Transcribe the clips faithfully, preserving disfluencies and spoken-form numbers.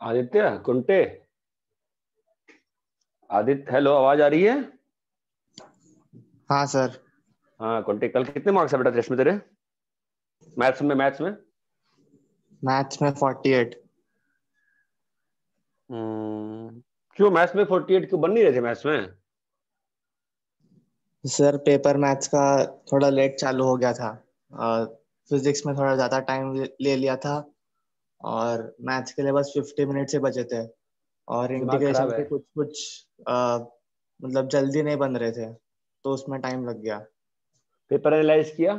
Aditya Kunte. Aditya hello, आवाज आ रही है? हाँ सर। हाँ कुंटे, कल कितने मार्क्स है बेटा टेस्ट में तेरे? मैथ्स में मैथ्स में मैथ्स में फोर्टी एट। हम्म, क्यों मैथ्स में फोर्टी एट क्यों बन नहीं रहे थे मैथ्स में? सर पेपर मैथ्स का थोड़ा लेट चालू हो गया था। फिजिक्स में थोड़ा ज्यादा टाइम ले लिया था। और मैथ्स के लिए बस फिफ्टी मिनट से बचे थे। और दिमाग इंटीग्रेशन खराब है। के कुछ कुछ आ, मतलब जल्दी नहीं बन रहे थे, तो उसमें टाइम लग गया। पेपर एनालाइज किया?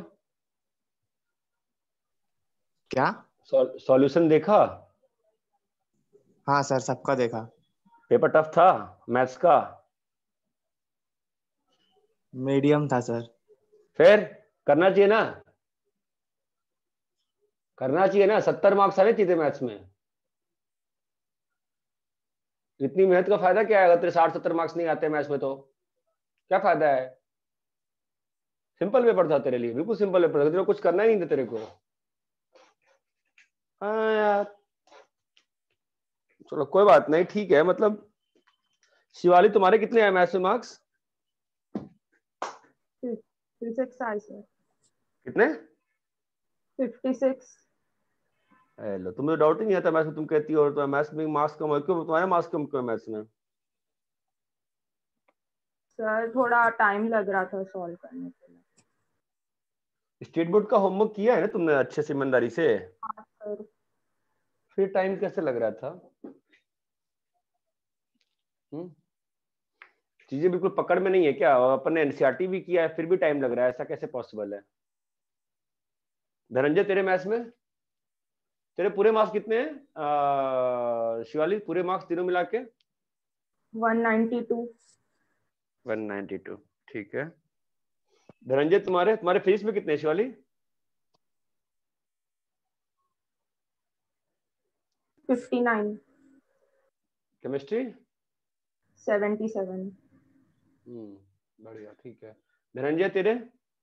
क्या? सॉल्यूशन देखा? हाँ सर, सबका देखा। पेपर टफ था मैथ्स का? मीडियम था सर। फिर करना चाहिए ना, करना चाहिए ना। सत्तर मार्क्स आने चाहिए थे मैथ्स में। इतनी मेहनत का फायदा क्या है अगर तेरे साठ सत्तर मार्क्स नहीं आते मैथ्स में? तो क्या फायदा है? सिंपल पेपर था तेरे लिए, बिल्कुल सिंपल पेपर था, तेरे को कुछ करना ही नहीं था तेरे को। हाँ यार, चलो कोई बात नहीं, ठीक है। मतलब शिवाली, तुम्हारे कितने आए मैथ्स में मार्क्स? फिफ्टी सिक्स आए सर। कितने? Fifty six. हेलो, तुम्हें डाउट ही नहीं आता मैथ्स में, तुम कहती हो तो मैथ्स में मार्क्स कम है, क्यों तुम्हारे मार्क्स कम क्यों है मैथ्स में? सर थोड़ा टाइम लग रहा था सॉल्व करने के लिए। स्टेट बोर्ड का होमवर्क किया है ना तुमने अच्छे से, ईमानदारी से? हाँ सर। फिर टाइम कैसे लग रहा था? हम्म, चीजें बिल्कुल पकड़ में नहीं है क्या? और अपन ने एनसीईआरटी भी किया है फिर भी टाइम लग रहा है, ऐसा कैसे पॉसिबल है? धनंजय, तेरे मैथ्स में तेरे पूरे मार्क्स कितने हैं? आ, शिवाली, पूरे मार्क्स तीनों मिला के? One ninety two. One ninety two, ठीक है। धनंजय, तुम्हारे तुम्हारे फिजिक्स में कितने हैं Shivali? Fifty nine. Chemistry? Seventy seven. हम्म, बढ़िया, ठीक है। धनंजय तेरे?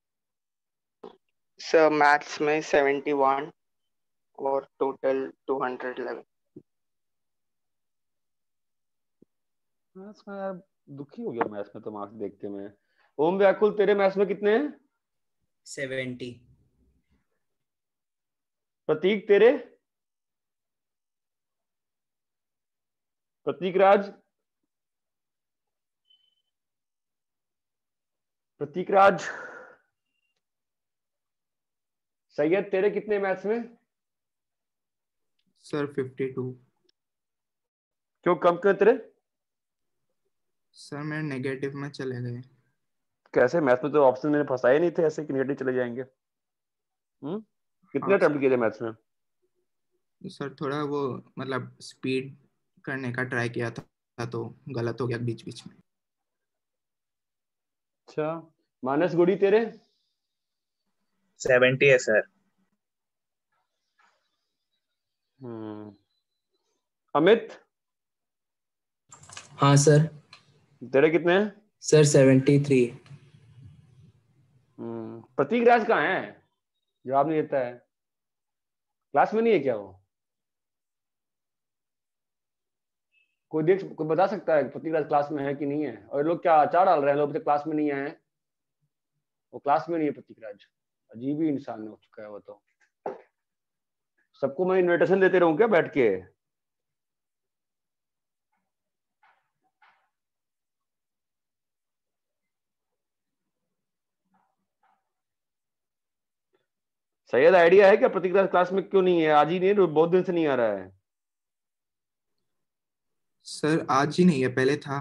सर मैथ्स में सेवेंटी वन और total two hundred eleven. Maths में यार दुखी हो गया मैथ्स में तो मार्क्स देख के मैं। ओम व्याकुल, तेरे मैथ्स में कितने हैं? सेवेंटी। प्रतीक तेरे? प्रतीक राज? प्रतीक राज? सैयद, तेरे कितने मैथ्स में? Sir fifty two. क्यों कम क्यों तेरे? सर मेरे नेगेटिव में चले गए। कैसे? मैथ्स में तो ऑप्शन मैंने फंसाए नहीं थे ऐसे कि नेगेटिव चले जाएंगे। हम्म, कितने हाँ अटेम्प्ट किए थे मैथ्स में? सर, थोड़ा वो मतलब स्पीड करने का ट्राई किया था तो गलत हो गया बीच बीच में। अच्छा, मानस गुड़ी तेरे? सेवेंटी है सर। हम्म, अमित हाँ सर। तेरे कितने हैं? Sir seventy three. हम्म, प्रतीक राज कहाँ है? जवाब नहीं देता है। क्लास में नहीं है क्या वो? कोई देख, कोई बता सकता है प्रतीक राज क्लास में है कि नहीं है? और ये लोग क्या अचार डाल रहे हैं, लोग तो क्लास में नहीं आए हैं। वो क्लास में नहीं है प्रतीक राज। अजीब ही इंसान हो चुका है वो तो। सबको मैं इनविटेशन देते रहूं क्या बैठ के? सैयद, आइडिया है क्या प्रतीक राज क्लास में क्यों नहीं है? आज ही नहीं, बहुत दिन से नहीं आ रहा है। सर आज ही नहीं है, पहले था।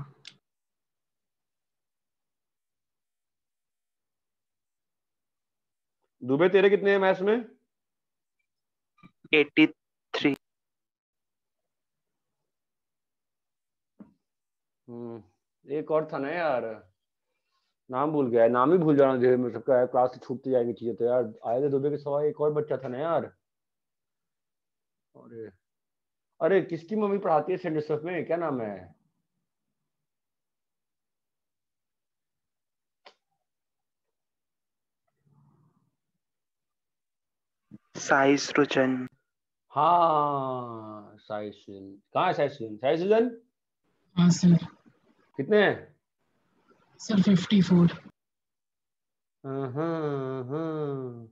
दुबे, तेरे कितने हैं मैथ्स में? Eighty three. हम्म, एक और था ना यार, नाम भूल गया, नाम ही भूल जाना धीरे में सबका यार, क्लास से छूटती जाएंगी चीजें तो यार। आए थे दुबे के सवा, एक और बच्चा था ना यार। अरे, अरे किसकी मम्मी पढ़ाती है सेंट जोसेफ में, क्या नाम है? साई सृजन। हाँ, साई सुजन कहाँ है? साई सुजन साई सुजन हाँ सर। कितने हैं? Sir fifty four. हाँ हाँ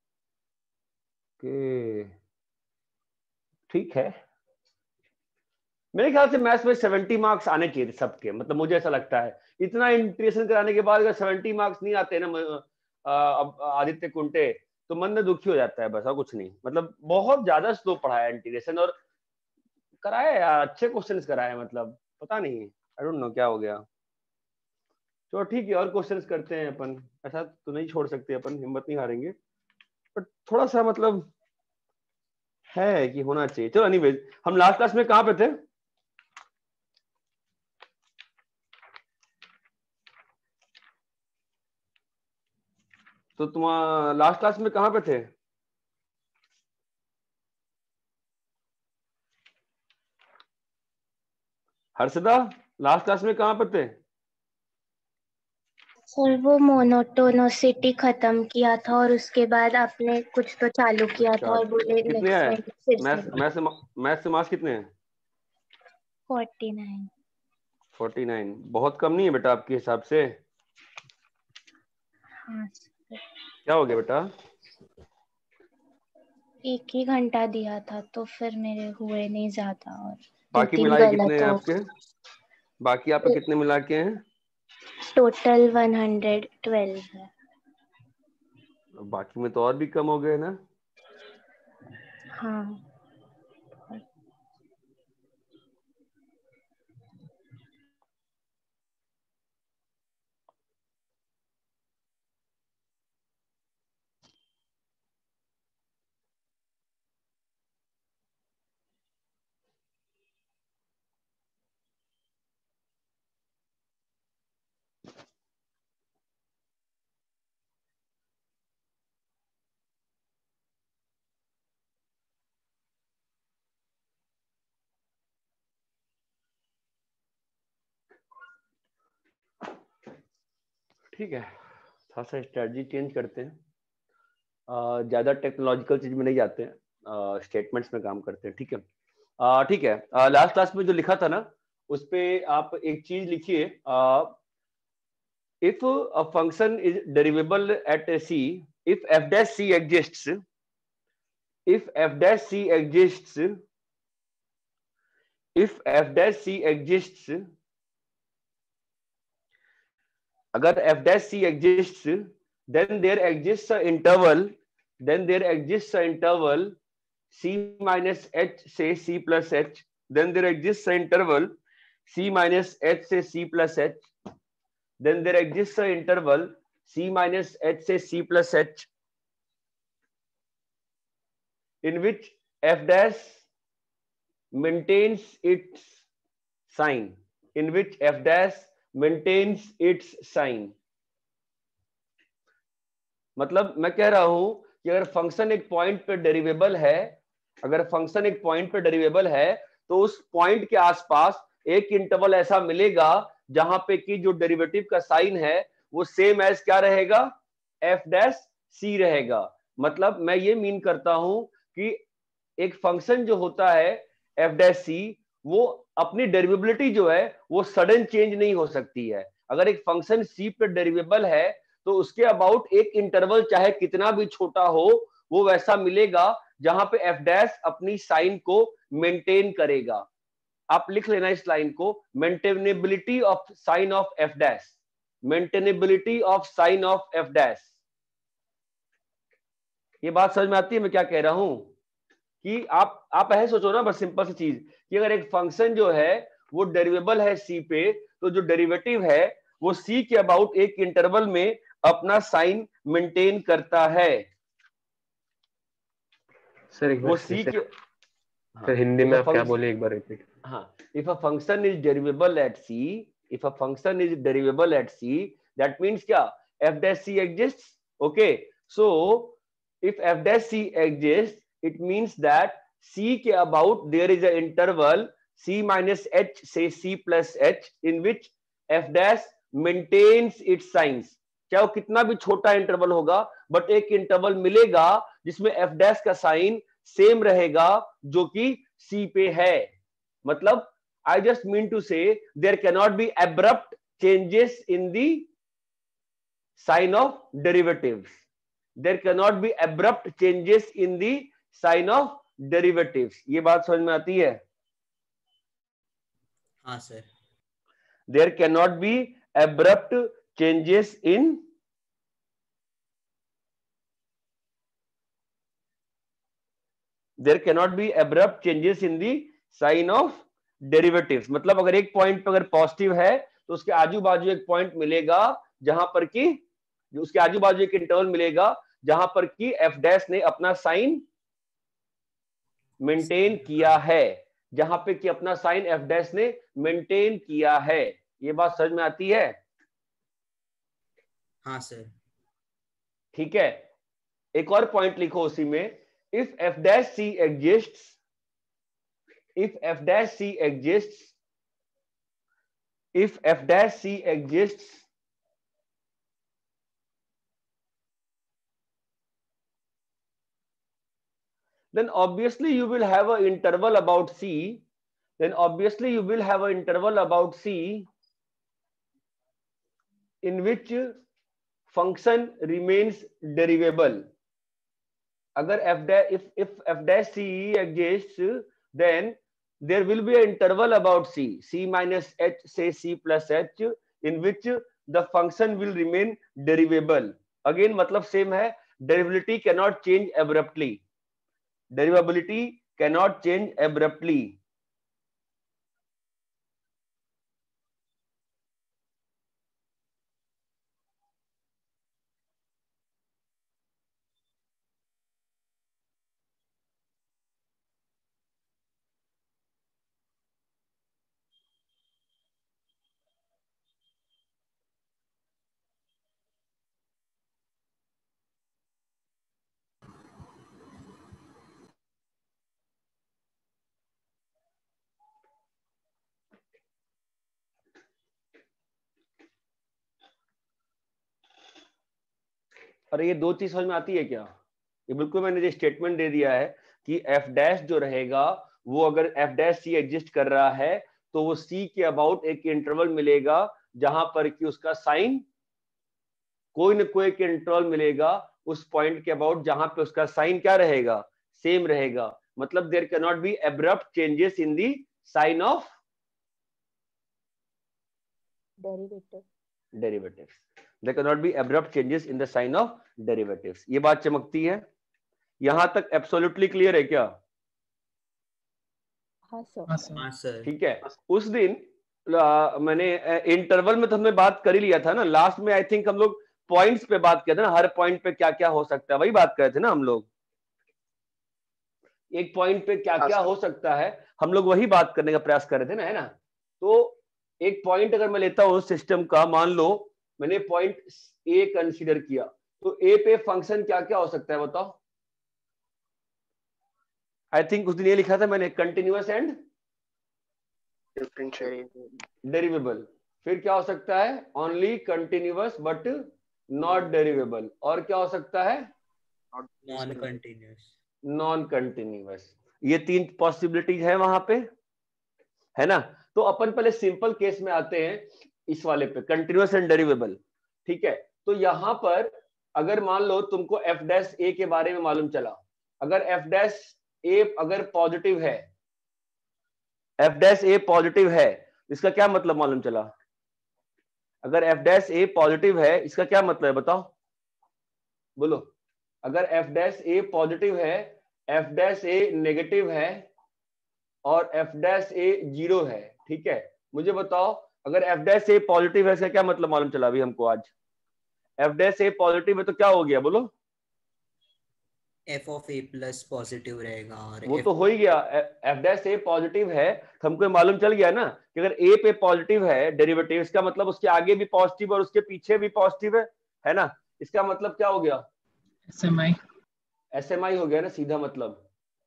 के ठीक है। मेरे ख्याल से मैथ्स में सेवेंटी मार्क्स आने चाहिए थे सबके, मतलब मुझे ऐसा लगता है। इतना इंटीग्रेशन कराने के बाद अगर सेवेंटी मार्क्स नहीं आते ना आदित्य कुंटे, तो मन में दुखी हो जाता है, बस और कुछ नहीं। मतलब बहुत ज्यादा स्लो पढ़ाया इंटीग्रेशन, और कराया यार, अच्छे क्वेश्चंस कराए, मतलब पता नहीं, आई डोंट नो क्या हो गया। तो ठीक है, और क्वेश्चंस करते हैं अपन, ऐसा तो नहीं छोड़ सकते अपन, हिम्मत नहीं हारेंगे, बट थोड़ा सा मतलब है कि होना चाहिए। चलो एनीवेज, हम लास्ट क्लास में कहाँ पे थे? तो तुम लास्ट क्लास में कहाँ पे थे? हर्षदा लास्ट क्लास में कहाँ पे थे? सर वो मोनोटोनोसिटी खत्म किया था और उसके बाद आपने कुछ तो चालू किया था और बोले कितने नेक्स्ट हैं? में फिर मैथ्स से मैथ्स मैथ्स से मार्क्स कितने हैं? Forty nine. फोर्टी नाइन बहुत कम नहीं है बेटा आपके हिसाब से? हाँ सर। क्या हो गया बेटा? एक ही घंटा दिया था तो फिर मेरे हुए नहीं ज्यादा, और बाकी दो तीन मिला के कितने गलत हैं हो आपके? बाकी आपके कितने मिला के हैं? टोटल वन हंड्रेड ट्वेल्व है। बाकी में तो और भी कम हो गए ना? हाँ ठीक है, थोड़ा सा स्ट्रेटजी चेंज करते हैं, ज्यादा टेक्नोलॉजिकल चीज में नहीं जाते हैं, स्टेटमेंट्स में काम करते हैं। ठीक है, uh, ठीक है। लास्ट क्लास में जो लिखा था ना, उस पे आप एक चीज लिखिए, if a function is derivable at c, if f dash c exists, if f dash c exists, if f dash c exists, अगर f dash c exists, then there exists an interval, then there exists an interval c minus h से c plus h, then there exists an interval c minus h से c plus h, then there exists an interval c minus h से c plus h, in which f dash maintains its sign, in which f dash maintains its sign। मतलब मैं कह रहा हूं कि अगर function एक पॉइंट पे डेरिवेबल है, अगर फंक्शन एक पॉइंट पे डेरिवेबल है, तो उस पॉइंट के आसपास एक इंटरवल ऐसा मिलेगा जहां पे कि जो डेरिवेटिव का साइन है वो सेम एज क्या रहेगा? एफ डैश सी रहेगा। मतलब मैं ये मीन करता हूं कि एक फंक्शन जो होता है एफ डैश सी, वो अपनी डेरिवेबिलिटी जो है वो सडन चेंज नहीं हो सकती है। अगर एक फंक्शन सी पे डेरिवेबल है तो उसके अबाउट एक इंटरवल चाहे कितना भी छोटा हो वो वैसा मिलेगा जहां पे एफ डैश अपनी साइन को मेंटेन करेगा। आप लिख लेना इस लाइन को, maintainability of sign of f dash, maintainability of sign of f dash. ये बात समझ में आती है मैं क्या कह रहा हूं? कि आप आप ऐसे सोचो ना, बस सिंपल सी चीज कि अगर एक फंक्शन जो है वो डेरिवेबल है सी पे, तो जो डेरिवेटिव है वो सी के अबाउट एक इंटरवल में अपना साइन मेंटेन करता है। सर एक वो बार सी के सर हिंदी में आप क्या बोले, एक बार रिपीट। हाँ, if a function is derivable at c, if a function is derivable at c, that means क्या? F dash c exists. Okay, so if f dash c exist, it means that c के about there is an interval c minus h से c plus h in which f dash maintains its signs। चाहे वो कितना भी छोटा interval होगा but एक interval मिलेगा जिसमें f dash का साइन सेम रहेगा जो कि सी पे है, मतलब I just mean to say there can not be abrupt changes in the sign of derivatives, there can not be abrupt changes in the sign of derivatives. ये बात समझ में आती है? हाँ sir. There can not be abrupt changes in there can not be abrupt changes in the sign of derivatives. मतलब अगर एक पॉइंट पर अगर पॉजिटिव है तो उसके आजू बाजू एक पॉइंट मिलेगा जहां पर कि उसके आजू बाजू एक इंटरवल मिलेगा जहां पर कि एफ डैश ने अपना साइन मेंटेन किया है, जहां पे कि अपना साइन एफ डैश ने मेंटेन किया है। ये बात समझ में आती है? हाँ सर। ठीक है, एक और पॉइंट लिखो उसी में, if f dash c exists, if f dash c exists, if f dash c exists, then obviously you will have an interval about c, then obviously you will have an interval about c in which function remains derivable. अगर f dash if if f dash c exists, then there will be an interval about c, c minus h, say c plus h, in which the function will remain derivable. Again मतलब same है, derivability cannot change abruptly, derivability cannot change abruptly. अरे ये दो चीज समझ में आती है क्या? ये बिल्कुल मैंने जो स्टेटमेंट दे दिया है कि एफ डैश जो रहेगा वो अगर एफ डैश सी एग्जिस्ट कर रहा है तो वो सी के अबाउट एक इंटरवल मिलेगा जहां पर कि उसका साइन कोई न कोई एक इंटरवल मिलेगा उस पॉइंट के अबाउट जहां पे उसका साइन क्या रहेगा, सेम रहेगा। मतलब there can not be abrupt changes in the sign of derivative derivatives, there cannot be abrupt changes in the sign of derivatives। ये बात चमकती है? यहां तक एब्सोल्युटली क्लियर है क्या? हाँ सर। हाँ सर। ठीक है, उस दिन आ, मैंने इंटरवल में तो हमने बात कर ही लिया था ना, लास्ट में आई थिंक हम लोग पॉइंट्स पे बात किया था ना, हर पॉइंट पे क्या क्या हो सकता है वही बात कर रहे थे ना हम लोग। एक पॉइंट पे क्या क्या हो सकता है हम लोग वही बात करने का प्रयास कर रहे थे ना, है ना? तो एक पॉइंट अगर मैं लेता हूं सिस्टम का, मान लो मैंने पॉइंट ए कंसीडर किया, तो ए पे फंक्शन क्या क्या हो सकता है बताओ? आई थिंक उस दिन ये लिखा था मैंने, कंटिन्यूअस एंड डेरिवेबल। फिर क्या हो सकता है? Only continuous but not derivable. और क्या हो सकता है? Non continuous. Non continuous. ये तीन पॉसिबिलिटीज है वहां पे, है ना? तो अपन पहले सिंपल केस में आते हैं, इस वाले पे, कंटिन्यूअस एंड डेरिवेबल। ठीक है, तो यहां पर अगर मान लो तुमको एफ डैश ए के बारे में मालूम चला, अगर एफ डैश ए अगर पॉजिटिव है, एफ डैश ए पॉजिटिव है, इसका क्या मतलब मालूम चला? अगर एफ डैश ए पॉजिटिव है इसका क्या मतलब है बताओ, बोलो? अगर एफ डैश ए पॉजिटिव है, एफ डैश ए नेगेटिव है और एफ डैश ए जीरो है, ठीक है? मुझे बताओ अगर एफ डैश ए पॉजिटिव है इसका क्या मतलब मालूम चला अभी हमको आज? एफ डैश ए पॉजिटिव है तो क्या हो गया बोलो? F of a plus positive रहेगा। और वो F... तो हो ही गया, एफ डैश ए पॉजिटिव है तो हमको मालूम चल गया ना कि अगर ए पे पॉजिटिव है डेरिवेटिव, इसका मतलब उसके आगे भी पॉजिटिव और उसके पीछे भी पॉजिटिव है, है ना? इसका मतलब क्या हो गया? एसएमआई। एसएमआई हो गया ना सीधा मतलब।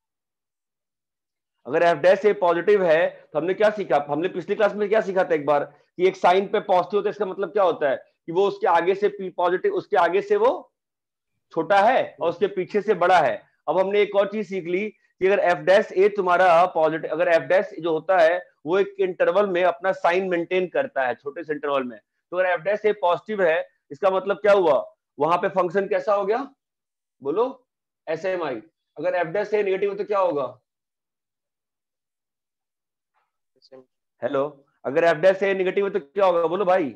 अगर एफ डैश ए पॉजिटिव है तो हमने क्या सीखा, हमने पिछली क्लास में क्या सीखा था एक बार, कि एक साइन पे पॉजिटिव होता है इसका मतलब क्या होता है कि वो उसके आगे से पॉजिटिव, उसके आगे से वो छोटा है और उसके पीछे से बड़ा है। अब हमने एक और चीज सीख ली कि अगर एफ डैश ए तुम्हारा पॉजिटिव, अगर एफ डैश जो होता है वो एक इंटरवल में अपना साइन मेंटेन करता है, छोटे से इंटरवल में, तो अगर एफ डैश ए पॉजिटिव है इसका मतलब क्या हुआ, वहां पे फंक्शन कैसा हो गया, बोलो एस एम आई। अगर एफ डैश ए नेगेटिव तो क्या होगा, हेलो, अगर एफ डैश ए नेगेटिव है तो क्या होगा, बोलो भाई,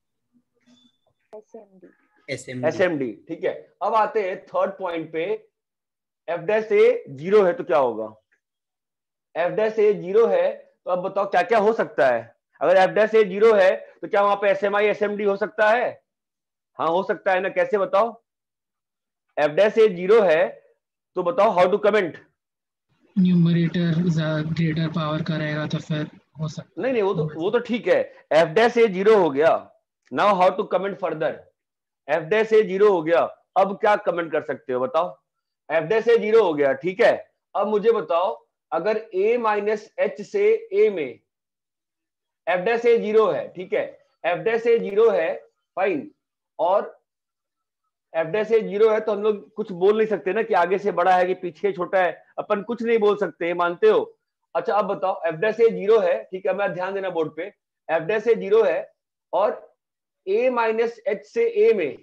एस एम डी। ठीक है, अब आते हैं थर्ड पॉइंट पे, एफ डैश ए जीरो है तो क्या होगा, एफ डैश ए जीरो है तो अब बताओ क्या क्या हो सकता है। अगर एफ डैश ए जीरो है तो क्या वहां पे S M I S M D हो सकता है, हाँ हो सकता है ना, कैसे बताओ, एफ डैश ए जीरो है तो बताओ how to comment, numerator greater power का रहेगा तो फिर हो सकता नहीं नहीं वो तो वो तो ठीक है, एफ डैश ए जीरो हो गया, now how to comment further, f dash a zero हो गया, अब क्या कमेंट कर सकते हो बताओ, एफ डैश ए जीरो हो गया, ठीक है। अब मुझे बताओ अगर a माइनस एच से a में एफ डैश ए जीरो है, ठीक है, एफ डैश ए जीरो है, फाइन, और एफ डैश ए जीरो है तो हम लोग कुछ बोल नहीं सकते ना कि आगे से बड़ा है कि पीछे छोटा है, अपन कुछ नहीं बोल सकते, मानते हो। अच्छा अब बताओ एफ डैश ए जीरो है, ठीक है, मैं ध्यान देना बोर्ड पे, एफ डैश ए जीरो है और a माइनस एच से a में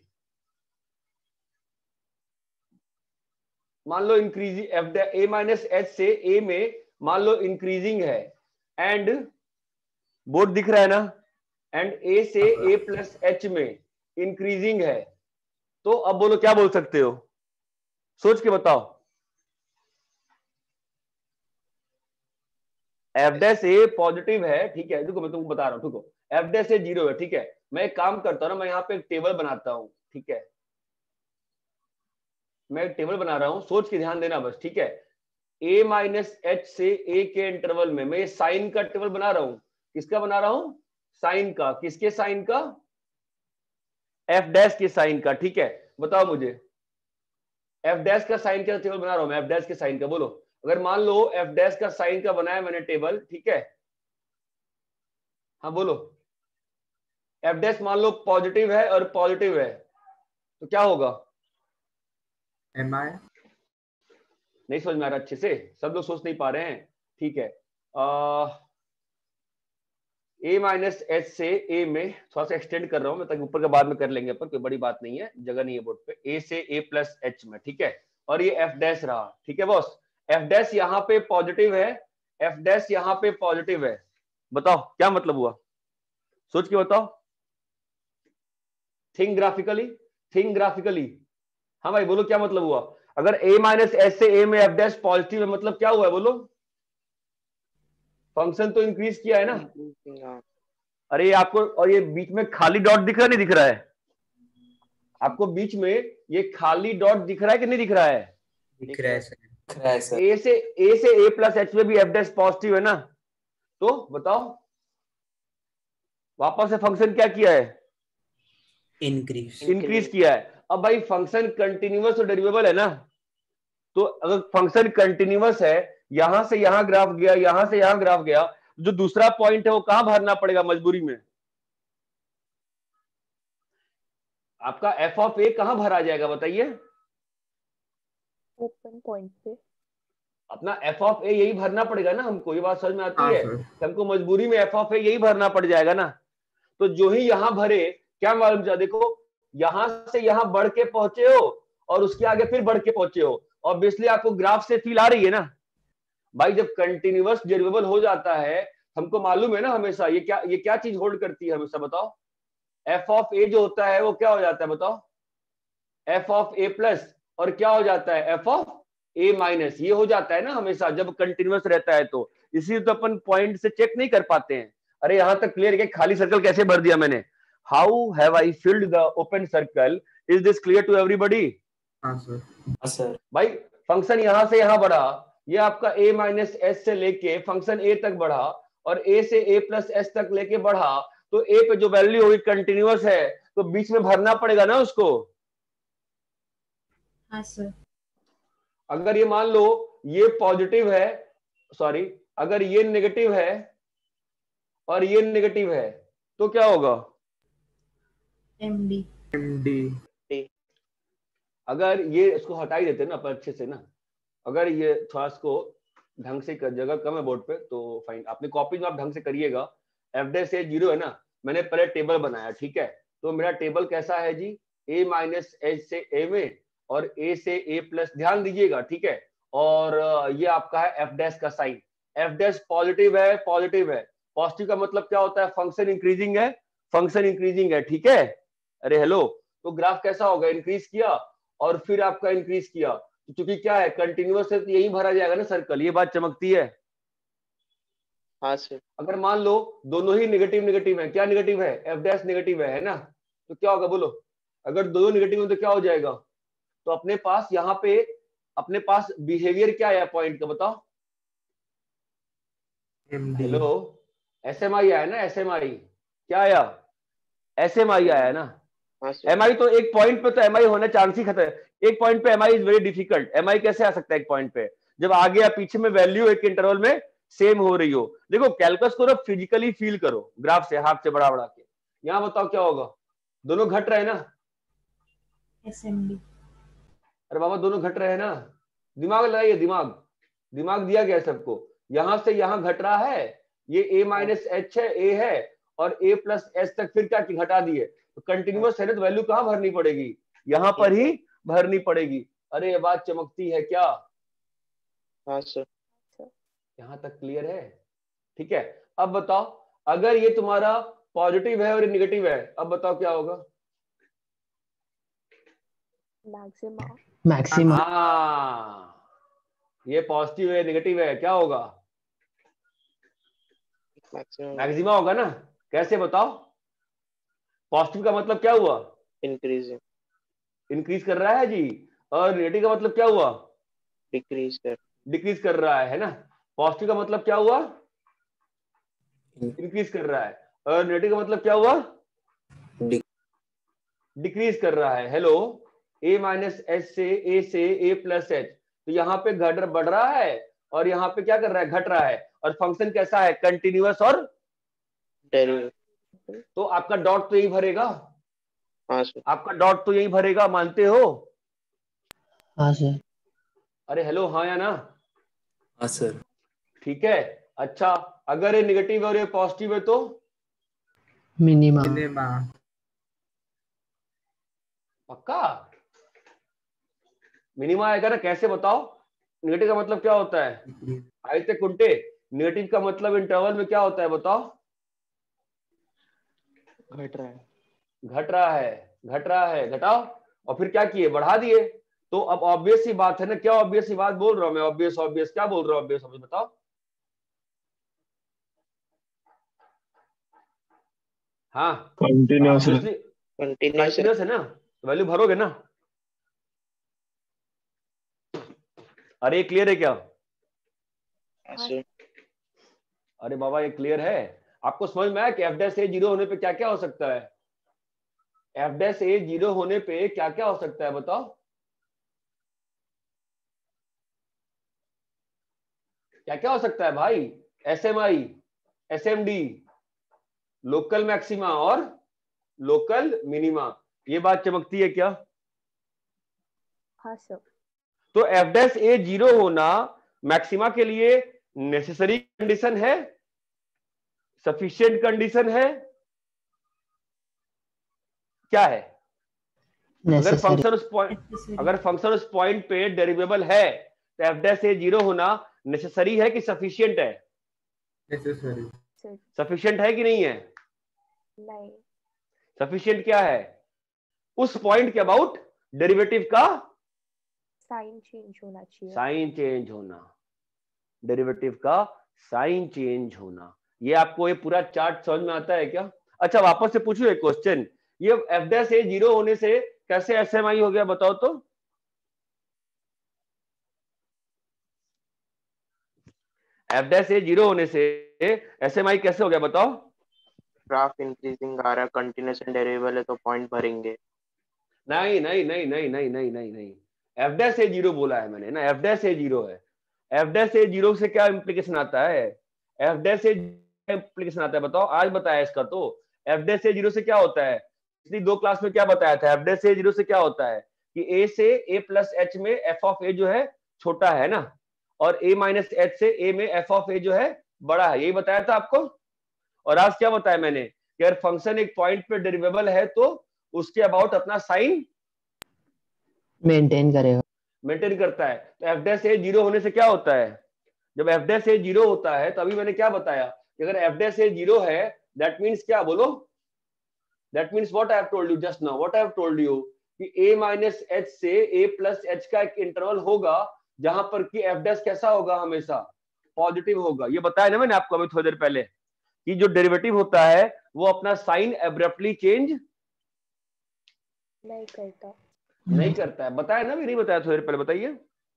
मान लो increasing, f a minus h से a में मान लो इंक्रीजिंग है, एंड बोर्ड दिख रहा है ना, एंड a से a प्लस एच में इंक्रीजिंग है, तो अब बोलो क्या बोल सकते हो, सोच के बताओ, एफ डैश ए पॉजिटिव है, ठीक है, देखो मैं तुमको बता रहा हूं, देखो एफ डैश ए जीरो है, ठीक है, मैं एक काम करता हूं ना, मैं यहाँ पे एक टेबल बनाता हूं, ठीक है, मैं एक टेबल बना रहा हूं, सोच के ध्यान देना बस, ठीक है, a माइनस एच से a के इंटरवल में मैं साइन का टेबल बना रहा हूं, किसका बना रहा हूं, साइन का, किसके साइन का, एफ डैश के साइन का, ठीक है, बताओ मुझे एफ डैश का साइन का टेबल बना रहा हूं मैं, एफ डैश के साइन का, बोलो, अगर मान लो एफ डैश का साइन का बनाया मैंने टेबल, ठीक है, हाँ बोलो, एफ डैश मान लो पॉजिटिव है और पॉजिटिव है तो क्या होगा, एम आई, नहीं समझ में आ रहा अच्छे से, सब लोग सोच नहीं पा रहे हैं, ठीक है, a माइनस एच से a में थोड़ा सा एक्सटेंड कर रहा हूं मैं ताकि ऊपर के बाद में कर लेंगे पर कोई बड़ी बात नहीं है, जगह नहीं है बोर्ड पे, a से a प्लस एच में, ठीक है, और ये f डैश रहा, ठीक है बॉस, f डैश यहाँ पे पॉजिटिव है, f डैश यहाँ पे पॉजिटिव है, बताओ क्या मतलब हुआ, सोच के बताओ, थिंक ग्राफिकली, थिंक ग्राफिकली, हाँ भाई बोलो क्या मतलब हुआ, अगर a माइनस एच से a में f डैश पॉजिटिव है मतलब क्या हुआ है, बोलो, फंक्शन तो इंक्रीज किया है ना, अरे ये आपको, और ये बीच में खाली डॉट दिख रहा है, नहीं दिख रहा है आपको, बीच में ये खाली डॉट दिख रहा है कि नहीं दिख रहा है, दिख रहा है सर, दिख रहा है सर, ए से ए से a प्लस एच में भी एफ डैश पॉजिटिव है ना, तो बताओ वापस से फंक्शन क्या किया है, इंक्रीज इंक्रीज किया है। अब भाई फंक्शन कंटिन्यूअस और डेरिवेबल है ना, तो अगर फंक्शन कंटिन्यूअस है, यहां से यहां ग्राफ गया, यहां से यहां ग्राफ गया, जो दूसरा पॉइंट है वो कहां भरना पड़ेगा मजबूरी में, आपका एफ ऑफ ए कहां भरा जाएगा बताइए, ओपन पॉइंट पे, अपना एफ ऑफ ए यही भरना पड़ेगा ना हमको, ये बात समझ में आती हाँ है, सर, हमको मजबूरी में एफ ऑफ ए यही भरना पड़ जाएगा ना, तो जो ही यहां भरे क्या मालूम चला, देखो यहां से यहां बढ़ के पहुंचे हो और उसके आगे फिर बढ़ के पहुंचे हो, ऑब्वियसली आपको ग्राफ से फील आ रही है ना भाई, जब कंटिन्यूअस डेरिवेबल हो जाता है, हमको मालूम है ना हमेशा ये क्या, ये क्या चीज होल्ड करती है हमेशा, बताओ, एफ ऑफ ए जो होता है वो क्या हो जाता है बताओ, एफ ऑफ ए प्लस, और क्या हो जाता है एफ ऑफ ए माइनस, ये हो जाता है ना हमेशा जब कंटिन्यूअस रहता है, तो इसीलिए तो अपन पॉइंट से चेक नहीं कर पाते हैं। अरे यहां तक क्लियर है, खाली सर्कल कैसे भर दिया मैंने, how have I filled the open circle, is this clear to everybody, हाँ सर, हाँ सर, भाई फंक्शन यहां से यहां बढ़ा, ये आपका a माइनस एस से लेके फंक्शन a तक बढ़ा और a से a प्लस एस तक लेके बढ़ा, तो a पे जो वैल्यू होगी कंटिन्यूअस है तो बीच में भरना पड़ेगा ना उसको, हाँ सर, अगर ये मान लो ये पॉजिटिव है, सॉरी अगर ये नेगेटिव है और ये नेगेटिव है तो क्या होगा, एमडी, एम डी, अगर ये इसको हटा ही देते ना अपन अच्छे से ना, अगर ये थोड़ा इसको ढंग से कर, जगह कम है बोर्ड पे तो फाइन, अपनी कॉपी में आप ढंग से करिएगा। एफ डैश ए जीरो है ना, मैंने पहले टेबल बनाया, ठीक है, तो मेरा टेबल कैसा है जी, ए माइनस एच से ए में और ए से ए प्लस, ध्यान दीजिएगा, ठीक है, और ये आपका है एफ डैश का साइन, एफ डैश पॉजिटिव है, पॉजिटिव है, पॉजिटिव का मतलब क्या होता है, फंक्शन इंक्रीजिंग है, फंक्शन इंक्रीजिंग है, ठीक है, अरे हेलो, तो ग्राफ कैसा होगा, इंक्रीज किया और फिर आपका इंक्रीज किया, क्योंकि क्या है कंटिन्यूअस है तो यही भरा जाएगा ना सर्कल, ये बात चमकती है। हाँ सर। अगर मान लो दोनों ही नेगेटिव नेगेटिव है, क्या नेगेटिव है, एफ डैश नेगेटिव है, है ना, तो क्या होगा बोलो, अगर दोनों नेगेटिव है तो क्या हो जाएगा, तो अपने पास यहाँ पे अपने पास बिहेवियर क्या आया पॉइंट का, बताओ, हेलो, एस एम आई आया ना, एस एम आई क्या आया, एस एम आई आया ना, एम आई तो एक पॉइंट पे तो एम आई होने चांस ही खत्म है, एक पॉइंट पे M I is very difficult, M I कैसे आ सकता है एक पॉइंट पे, जब आगे या पीछे में वैल्यू एक इंटरवल में सेम हो रही हो। देखो कैलकुलस को ना फिजिकली फील करो, ग्राफ से हाथ से बढ़ा बढ़ा के, यहाँ बताओ क्या होगा, दोनों घट रहे हैं ना, एसएमडी, अरे बाबा दोनों घट रहे हैं ना, दिमाग लगाइए, दिमाग दिमाग दिया गया सबको, यहां से यहां घट रहा है, ये a माइनस एच है, a है, और a प्लस एच तक फिर क्या घटा दिए, तो कंटिन्यूअस है ना, तो वैल्यू कहाँ भरनी पड़ेगी, यहाँ पर ही भरनी पड़ेगी। अरे ये बात चमकती है क्या, हाँ सर, यहाँ तक क्लियर है, ठीक है। अब बताओ अगर ये तुम्हारा पॉजिटिव है और ये निगेटिव है, अब बताओ क्या होगा, मैक्सिमा, मैक्सिमा, हाँ ये पॉजिटिव है नेगेटिव है, क्या होगा, मैक्सिमा होगा ना, कैसे बताओ, पॉजिटिव का मतलब क्या हुआ, इंक्रीजिंग, इंक्रीज कर रहा है जी, और नेगेटिव का मतलब क्या हुआ, डिक्रीज कर डिक्रीज कर रहा है, है ना, पॉजिटिव का मतलब क्या हुआ, इंक्रीज कर रहा है, और नेगेटिव का मतलब क्या हुआ, डिक्रीज कर रहा है। हेलो, a माइनस एच से a से a प्लस एच, तो यहाँ पे घट बढ़ रहा है और यहाँ पे क्या कर रहा है, घट रहा है, और फंक्शन कैसा है, कंटिन्यूअस और डेरिवेटिव, तो आपका डॉट तो यही भरेगा, हाँ सर, आपका डॉट तो यही भरेगा, मानते हो, हाँ सर, अरे हेलो, हाँ या ना, हाँ सर, ठीक है। अच्छा अगर ये निगेटिव और ये पॉजिटिव है तो मिनिमा, पक्का मिनिमा आएगा ना, कैसे बताओ, नेगेटिव का मतलब क्या होता है, आयते कुंटे, नेगेटिव का मतलब इंटरवल में क्या होता है बताओ, घट रहा है, घट रहा है, घट रहा है, घटाओ, और फिर क्या किए, बढ़ा दिए, तो अब ऑब्वियस सी बात है ना, क्या ऑब्वियस सी बात बोल रहा हूं मैं, ऑब्वियस ऑब्वियस क्या बोल रहा हूं, ऑब्वियस ऑब्वियस बताओ, हाँ कंटिन्यूअस कंटिन्यूअस है ना, वैल्यू भरोगे ना, अरे क्लियर है क्या, अरे बाबा ये क्लियर है, आपको समझ में आया कि एफ डैश ए जीरो होने पे क्या क्या हो सकता है, एफ डैश ए जीरो होने पे क्या क्या हो सकता है बताओ, क्या क्या हो सकता है भाई, S M I, S M D, local maxima और लोकल मिनिमा, ये बात चमकती है क्या, हाँ सर, तो एफ डैश ए जीरो होना मैक्सिमा के लिए नेसेसरी कंडीशन है, सफिशिएंट कंडीशन है, क्या है, अगर फंक्शन उस पॉइंट अगर फंक्शन उस पॉइंट पे डेरिवेबल है तो एफ डैश ए जीरो होना नेसेसरी है कि सफिशिएंट है, नेसेसरी, सफिशिएंट है कि नहीं है, नहीं, सफिशिएंट क्या है, उस पॉइंट के अबाउट डेरिवेटिव का साइन चेंज होना चाहिए, साइन चेंज होना, डेरिवेटिव का साइन चेंज होना, ये आपको ये पूरा चार्ट समझ में आता है क्या। अच्छा वापस से पूछूं एक क्वेश्चन, ये एफ डैश ए जीरो होने से कैसे एस एम आई हो गया बताओ तो, एफ डैश ए जीरो होने से एस एम आई कैसे हो गया बताओ, ग्राफ इंक्रीजिंग आ रहा है, कंटिन्यूअस एंड डेरिवेबल है तो पॉइंट भरेंगे, नहीं नहीं नहीं नहीं नहीं नहीं नहीं नहीं, एफ डैश ए जीरो बोला है मैंने ना, एफ डैश ए जीरो है, एफ डैश ए जीरो से क्या इंप्लीकेशन आता है, एफ डैश ए इंप्लीकेशन आता है बताओ, आज बताया इसका, तो एफ डैश ए जीरो से क्या होता है, पिछली दो क्लास में क्या बताया था, एफ डैश ए जीरो से क्या होता है कि ए से ए प्लस एच में एफ ऑफ ए जो है छोटा है ना, और a माइनस एच से a में f ऑफ a जो है बड़ा है, यही बताया था आपको। और आज क्या बताया मैंने कि अगर फंक्शन एक पॉइंट पे डेरिवेबल है तो उसके अबाउट अपना साइन मेंटेन करेगा, मेंटेन करता है। तो एफ डैश ए जीरो होने से क्या होता है, जब एफ डैश ए जीरो होता है तो अभी मैंने क्या बताया कि अगर एफ डैश ए जीरो है दैट मीन्स क्या, बोलो, that means what I have told you just now, what I have told you कि a माइनस एच से a प्लस एच का एक इंटरवल होगा जहां पर कि एफ डैश कैसा होगा, हमेशा पॉजिटिव होगा। ये बताया ना मैंने आपको अभी थोड़ी देर पहले कि जो डेरिवेटिव होता है वो अपना साइन एब्रप्टली चेंज नहीं करता, नहीं करता है, बताया ना, भी नहीं बताया थोड़ी देर पहले, बताइए।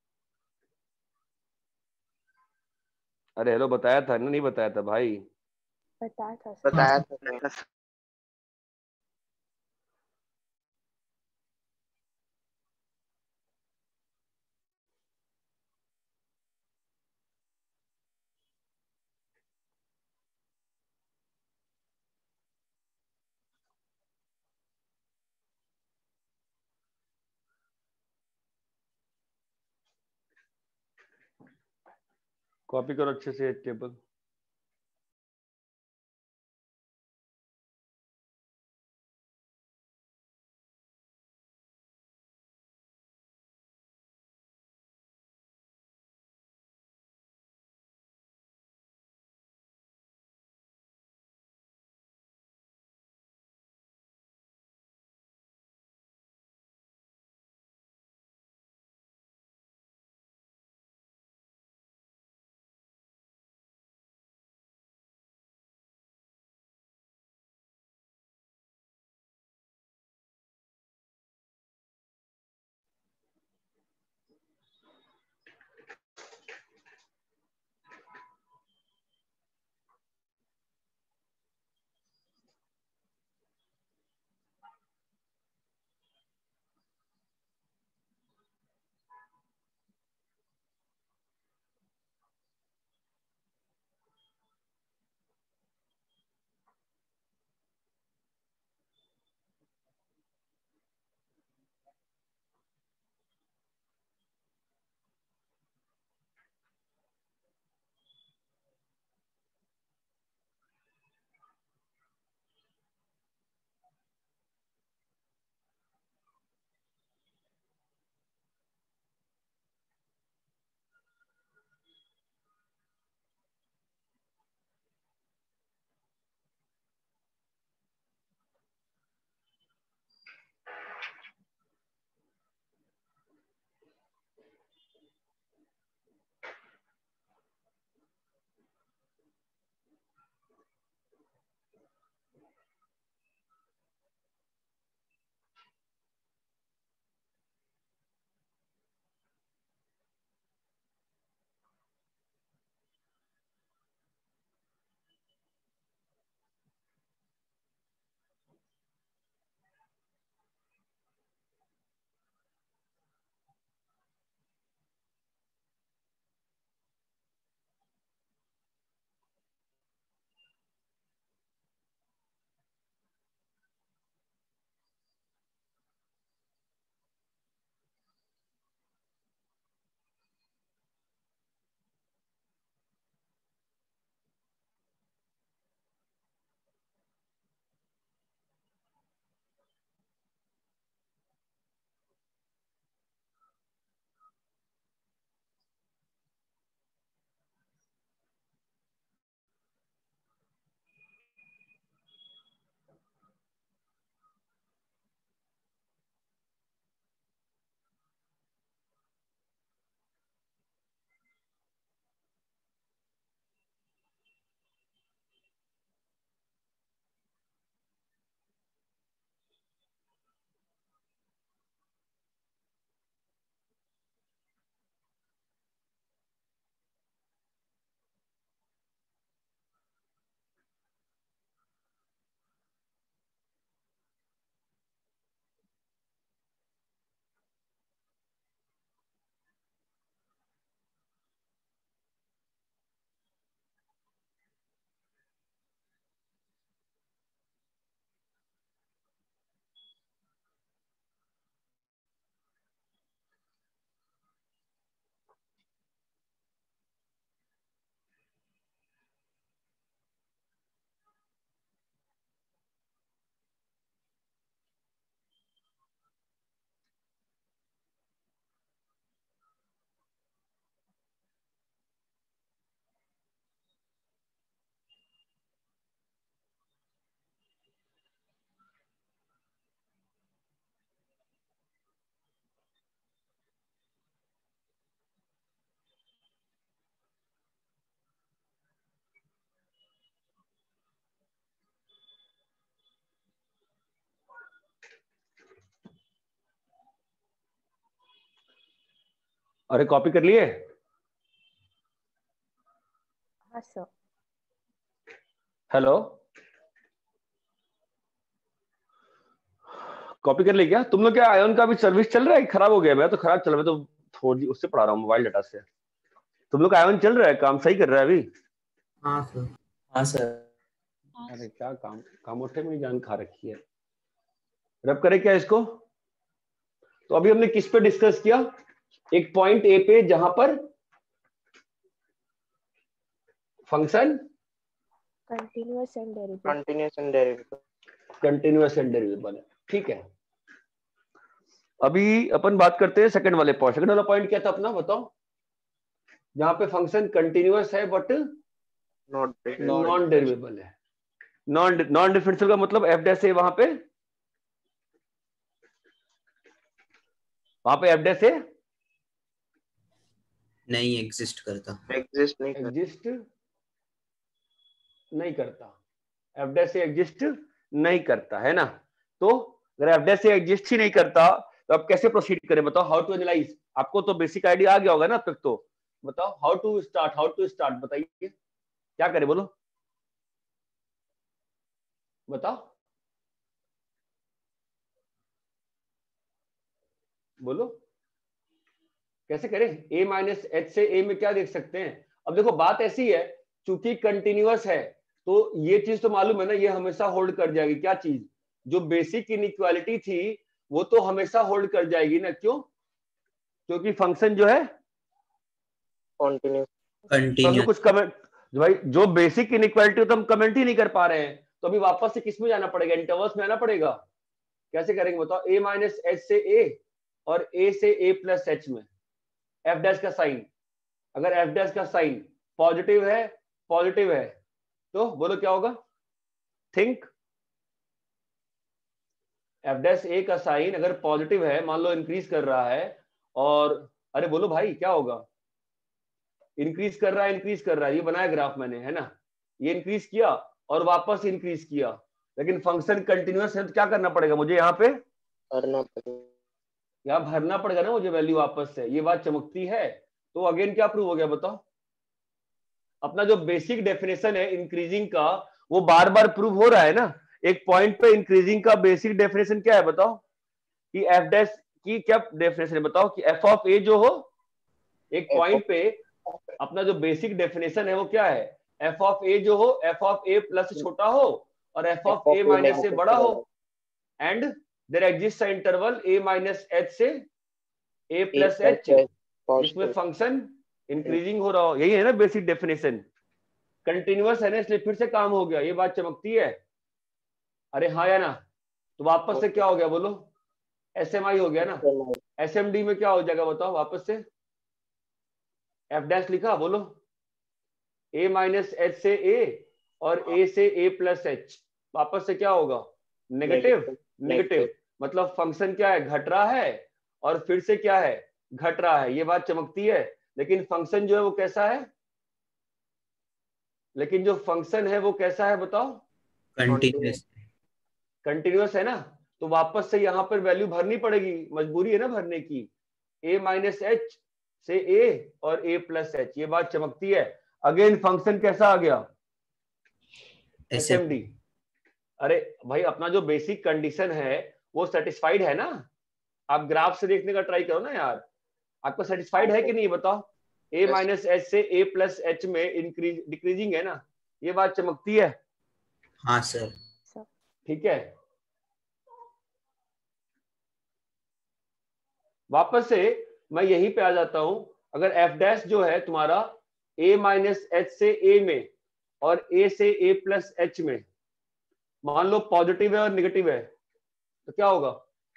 अरे हेलो, बताया था ना, नहीं बताया था भाई, बताया था बताया था। कॉपी करो अच्छे से टेबल। अरे कॉपी कर लिए? हाँ सर। हेलो, कॉपी कर ली क्या तुम लोग? क्या आयोन का भी सर्विस चल रहा है? खराब हो गया? मैं तो खराब चल रहा है, तो थोड़ी उससे पढ़ा रहा हूँ, मोबाइल डाटा से। तुम लोग का आयोन चल रहा है, काम सही कर रहा है अभी? हाँ सर। हाँ सर। अरे क्या काम कामोठे में जान खा रखी है। रब करे क्या इसको? तो अभी हमने किस पे डिस्कस किया? एक पॉइंट ए पे जहां पर function continuous and derivative continuous and derivative continuous and derivable है, ठीक है। अभी अपन बात करते हैं सेकंड वाले पॉइंट। सेकंड वाला पॉइंट क्या था अपना, बताओ? जहां पे फंक्शन कंटिन्यूअस है बट नॉट नॉन डेरिवेबल है। नॉन नॉन डिफरेंशियल का मतलब एफ डैश है, वहां पे वहां पे एफ डैश है नहीं एग्जिस्ट करता। एग्जिस्ट नहीं करता एग्जिस्ट नहीं करता। एफ डैश एग्जिस्ट नहीं करता है ना। तो अगर एफ डैश एग्जिस्ट ही नहीं करता तो अब कैसे प्रोसीड करें, बताओ? How to analyse? आपको तो बेसिक आइडिया आ गया होगा ना अब तक, तो बताओ how to start, how to start बताइए, क्या करें बोलो, बताओ बोलो कैसे करें? a माइनस एच से a में क्या देख सकते हैं? अब देखो बात ऐसी है, चूंकि कंटिन्यूअस है तो ये चीज तो मालूम है ना, ये हमेशा होल्ड कर जाएगी। क्या चीज? जो बेसिक इनइक्वालिटी थी वो तो हमेशा होल्ड कर जाएगी ना। क्यों? क्योंकि फंक्शन जो है कंटिन्यूअस तो अभी कंटिन्यूअस। कुछ कमेंट, भाई जो बेसिक इनइक्वालिटी तो हम कमेंट ही नहीं कर पा रहे हैं, तो अभी वापस से किस में जाना पड़ेगा? इंटरवल्स में आना पड़ेगा। कैसे करेंगे बताओ? a माइनस एच से a और a से a प्लस एच में एफ डैश का साइन, अगर एफ डैश का साइन पॉजिटिव है, पॉजिटिव है तो बोलो क्या होगा? थिंक एफ डैश ए का साइन अगर पॉजिटिव है, मान लो इंक्रीज कर रहा है, और अरे बोलो भाई क्या होगा? इंक्रीज कर रहा है, इंक्रीज कर रहा है, ये बनाया ग्राफ मैंने, है ना? ये इंक्रीज किया और वापस इंक्रीज किया, लेकिन फंक्शन कंटिन्यूअस है तो क्या करना पड़ेगा मुझे? यहाँ पे करना पड़ेगा, यहाँ भरना पड़ेगा ना मुझे वैल्यू वापस से। ये बात चमकती है। तो अगेन क्या प्रूव हो गया बताओ? अपना जो बेसिक डेफिनेशन है इंक्रीजिंग का वो बार बार प्रूव हो रहा है ना। एक पॉइंट पे इंक्रीजिंग का बेसिक डेफिनेशन क्या है बताओ? कि एफ डैश की क्या डेफिनेशन है बताओ? कि एफ ऑफ ए जो हो, एक पॉइंट पे अपना जो बेसिक डेफिनेशन है वो क्या है? एफ ऑफ ए जो हो, एफ ऑफ ए प्लस से छोटा हो और एफ ऑफ ए माइनस से बड़ा हो, and there exist interval a minus h से a प्लस एच जिसमें फंक्शन इंक्रीजिंग हो रहा हो। यही है ना बेसिक डेफिनेशन। कंटिन्यूअस है ना, इसलिए फिर से काम हो गया। ये बात चमकती है? अरे हाँ या ना? तो वापस से क्या हो गया बोलो? एस एम आई हो गया ना। एस एम डी में क्या हो जाएगा बताओ? वापस से एफ डैश लिखा, बोलो a माइनस एच से a और a से a प्लस एच, वापस से क्या होगा? नेगेटिव। नेगेटिव मतलब फंक्शन क्या है? घट रहा है, और फिर से क्या है? घट रहा है। ये बात चमकती है। लेकिन फंक्शन जो है वो कैसा है? लेकिन जो फंक्शन है वो कैसा है बताओ? कंटिन्यूअस। कंटिन्यूअस है ना। तो वापस से यहाँ पर वैल्यू भरनी पड़ेगी, मजबूरी है ना भरने की। a माइनस एच से a और a प्लस एच, ये बात चमकती है। अगेन फंक्शन कैसा आ गया? S M D. अरे भाई अपना जो बेसिक कंडीशन है वो सेटिस्फाइड है ना। आप ग्राफ से देखने का ट्राई करो ना यार, आपको सेटिस्फाइड है कि नहीं बताओ? a माइनस एच से a प्लस एच में इंक्रीज डिक्रीजिंग है ना। ये बात चमकती है? हाँ सर। ठीक है। वापस से मैं यहीं पे आ जाता हूं। अगर एफ डैश जो है तुम्हारा a माइनस एच से a में और a से a प्लस एच में मान लो पॉजिटिव है और निगेटिव है, तो क्या होगा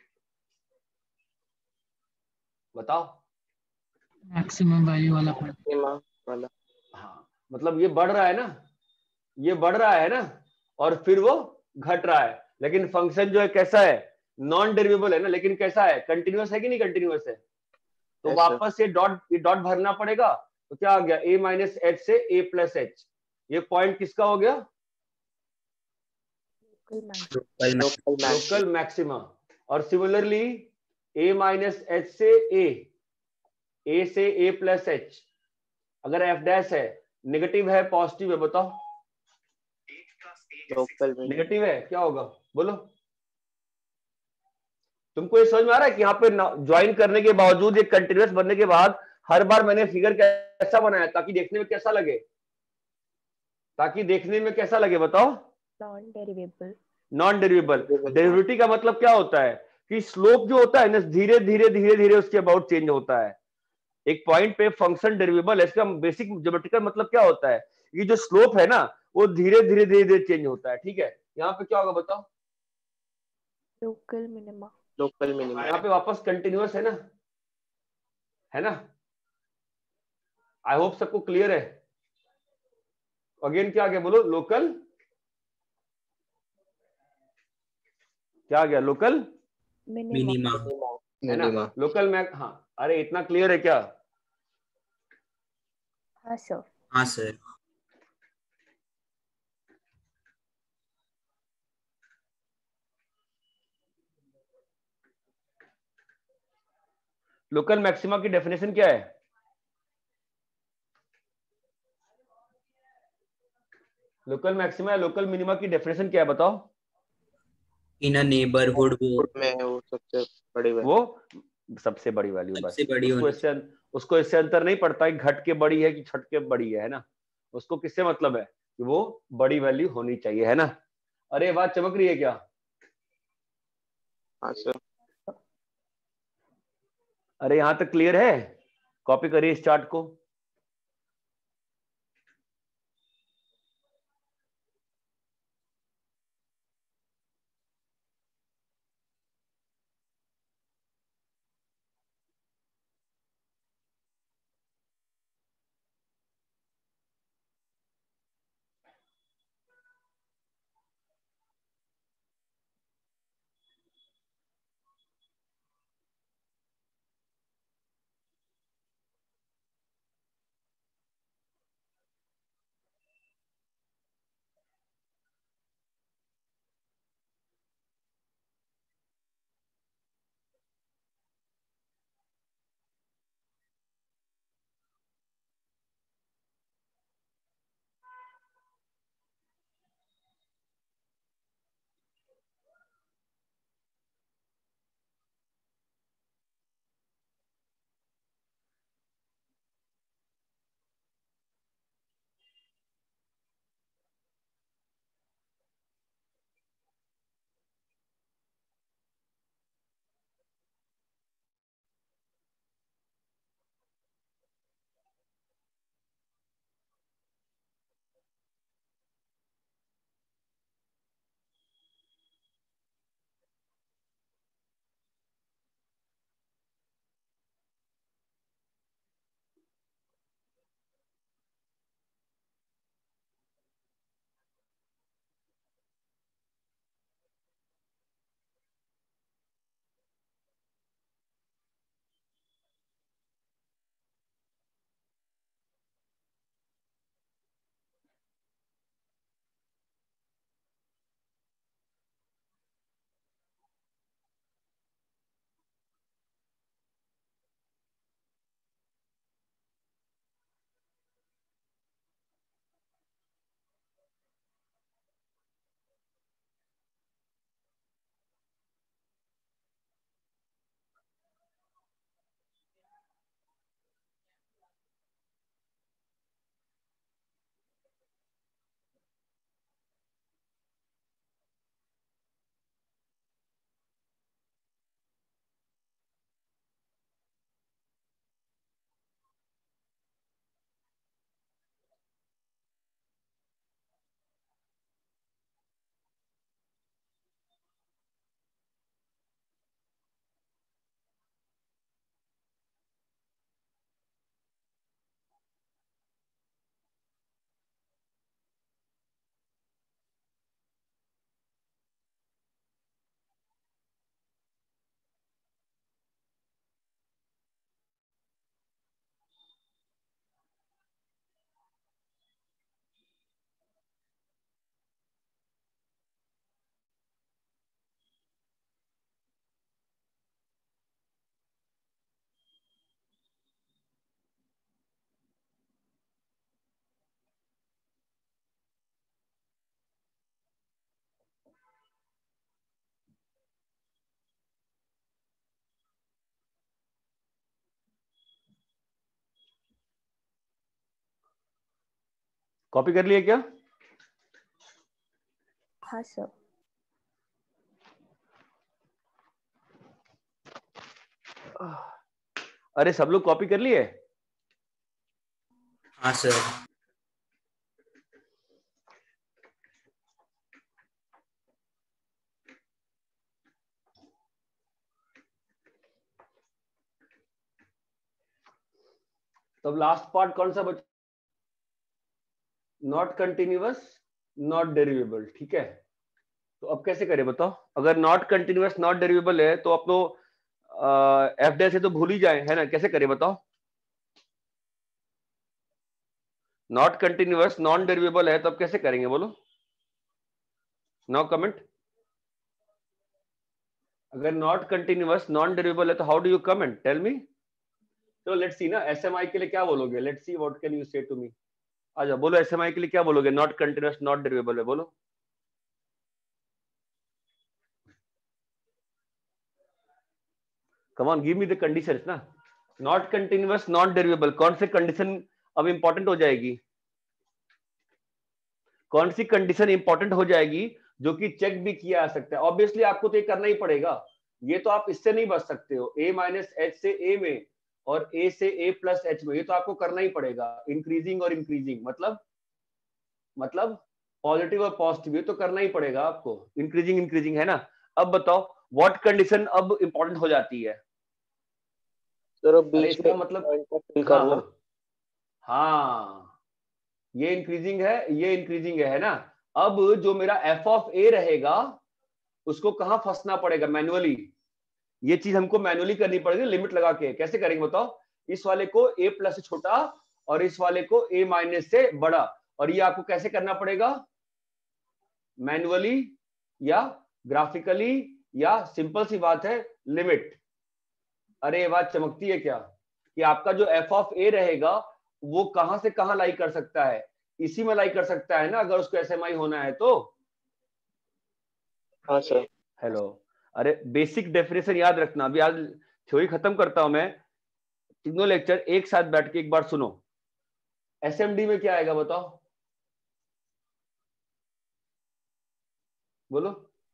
बताओ? मैक्सिमम वैल्यू वाला पॉइंट। मैक्सिमम वाला। हाँ मतलब ये बढ़ रहा है ना, ये बढ़ रहा है ना, और फिर वो घट रहा है। लेकिन फंक्शन जो है कैसा है? नॉन डेरिवेबल है ना। लेकिन कैसा है? कंटिन्यूअस है कि नहीं कंटिन्यूअस है? तो yes, वापस से डॉट डॉट भरना पड़ेगा। तो क्या आ गया? a माइनस एच से a प्लस एच। ये पॉइंट किसका हो गया? Local maxima. और सिमिलरली a माइनस एच से a ए से ए प्लस एच, अगर एफ डैश है, नेगेटिव है पॉजिटिव है, बताओ। लोकल नेगेटिव है, क्या होगा बोलो। तुमको ये समझ में आ रहा है कि यहाँ पे ज्वाइन करने के बावजूद, एक कंटिन्यूअस बनने के बाद हर बार मैंने फिगर कैसा बनाया ताकि देखने में कैसा लगे, ताकि देखने में कैसा लगे बताओ। Non derivable. Non derivable. Derivative का मतलब क्या होता है कि स्लोप जो होता है ना, धीरे धीरे धीरे धीरे उसके अबाउट चेंज होता है। एक पॉइंट पे फंक्शन डेरिवेबल है, इसका बेसिक ज्योमेट्रिकल मतलब क्या होता है, ये जो स्लोप है ना वो धीरे धीरे धीरे धीरे चेंज होता है। ठीक है, यहाँ पे क्या होगा बताओ। Local minima. Local minima. यहाँ पे वापस कंटिन्यूअस है ना, है ना। आई होप सबको क्लियर है। अगेन क्या आ गया बोलो, लोकल क्या आ गया, लोकल मिनिमा। है ना, लोकल मैक। हाँ अरे इतना क्लियर है क्या। हाँ सर। हाँ सर। लोकल मैक्सिमा की डेफिनेशन क्या है। लोकल मैक्सिमा या लोकल मिनिमा की डेफिनेशन क्या है बताओ। इन अ नेबरहुड वो में वो सबसे बड़ी वैल्यू, वो सबसे बड़ी वैल्यू, बस सबसे बड़ी उसको होनी इससे उसको इससे अंतर नहीं पड़ता कि घट के बड़ी है कि छट के बड़ी है, है ना। उसको किससे मतलब है कि वो बड़ी वैल्यू होनी चाहिए, है ना। अरे बात चमक रही है क्या। हाँ सर। अरे यहां तक क्लियर है, कॉपी करिए इस चार्ट को। कॉपी कर लिए क्या? हाँ सर। अरे सब लोग कॉपी कर लिए? हाँ सर। तो अब लास्ट पार्ट कौन सा बचा? नॉट कंटिन्यूअस, नॉट डेरिवेबल, ठीक है। तो अब कैसे करें बताओ? अगर नॉट कंटिन्यूअस नॉट डेरिवेबल है तो आप लोग एफ डैश से तो भूल ही जाए, है ना? कैसे करें बताओ? नॉट कंटिन्यूअस नॉन डेरिवेबल है तो अब कैसे करेंगे बोलो? No comment. अगर नॉट कंटिन्यूअस नॉन डेरिवेबल है तो how do you comment? Tell me. तो लेट्स सी ना, एसएमआई के लिए क्या बोलोगे? Let's see what can you say to me. आ जाओ, बोलो एसएमआई के लिए क्या बोलोगे? नॉट कंटिन्यूअस नॉट डेरिवेबल है, बोलो। Come on, give me the conditions ना। नॉट कंटिन्यूअस नॉट डेरिवेबल, कौन सी कंडीशन अब इंपॉर्टेंट हो जाएगी? कौन सी कंडीशन इंपॉर्टेंट हो जाएगी जो कि चेक भी किया जा सकता है? ऑब्वियसली आपको तो ये करना ही पड़ेगा, ये तो आप इससे नहीं बच सकते हो। ए माइनस एच से ए में और ए से ए प्लस एच में, ये तो आपको करना ही पड़ेगा। इंक्रीजिंग और इंक्रीजिंग मतलब मतलब पॉजिटिव और पॉजिटिव, ये तो करना ही पड़ेगा आपको। इंक्रीजिंग इंक्रीजिंग, है ना? अब बताओ व्हाट कंडीशन अब इंपॉर्टेंट हो जाती है? सर अरे बीच इसका में मतलब फिल हाँ करना। हाँ, ये इंक्रीजिंग है, ये इंक्रीजिंग है, है ना? अब जो मेरा एफ ऑफ ए रहेगा उसको कहां फंसना पड़ेगा? मैन्युअली। ये चीज हमको मैन्युअली करनी पड़ेगी, लिमिट लगा के। कैसे करेंगे बताओ? इस वाले को ए प्लस से छोटा और इस वाले को ए माइनस से बड़ा, और ये आपको कैसे करना पड़ेगा? मैन्युअली या ग्राफिकली या सिंपल सी बात है, लिमिट। अरे ये बात चमकती है क्या कि आपका जो एफ ऑफ ए रहेगा वो कहां से कहां लाई कर सकता है? इसी में लाई कर सकता है ना, अगर उसको एसएमआई होना है तो। हाँ सर। हेलो, अरे बेसिक डेफिनेशन याद रखना। अभी आज थ्योरी खत्म करता हूं मैं, तीनों लेक्चर एक साथ बैठ के एक बार सुनो। एसएमडी में क्या आएगा बताओ? बोलो।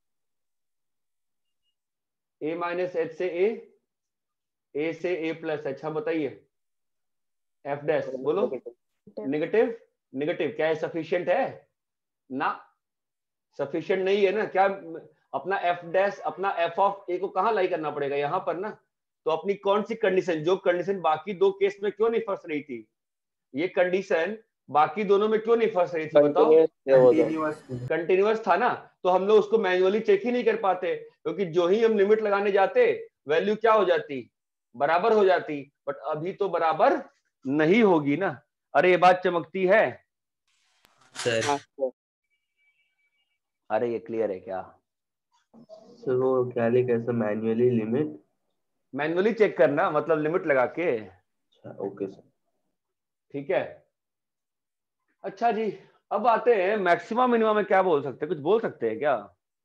ए माइनस एच से ए, ए से ए प्लस एच। हाँ बताइए। एफ डैश बोलो। नेगेटिव नेगेटिव क्या है? सफिशिएंट है ना? सफिशिएंट नहीं है ना? क्या अपना एफ डैश अपना एफ ऑफ ए को कहां लाई करना पड़ेगा? यहां पर ना। तो अपनी कौन सी कंडीशन, जो कंडीशन बाकी दो केस में क्यों नहीं फंस रही थी, ये कंडीशन बाकी दोनों में क्यों नहीं फंस रही थी बताओ? कंटिन्यूअस था ना, तो हम लोग उसको मैन्युअली चेक ही नहीं कर पाते, क्योंकि जो ही हम लिमिट लगाने जाते वैल्यू क्या हो जाती? बराबर हो जाती। बट अभी तो बराबर नहीं होगी ना। अरे ये बात चमकती है सर। अरे ये क्लियर है क्या? सर वो क्या लिखा है sir? Manually limit, manually check करना मतलब लिमिट लगा के। Okay sir. ठीक है, अच्छा जी। अब आते हैं मैक्सिमा मिनिमा में क्या बोल सकते हैं? कुछ बोल सकते हैं क्या?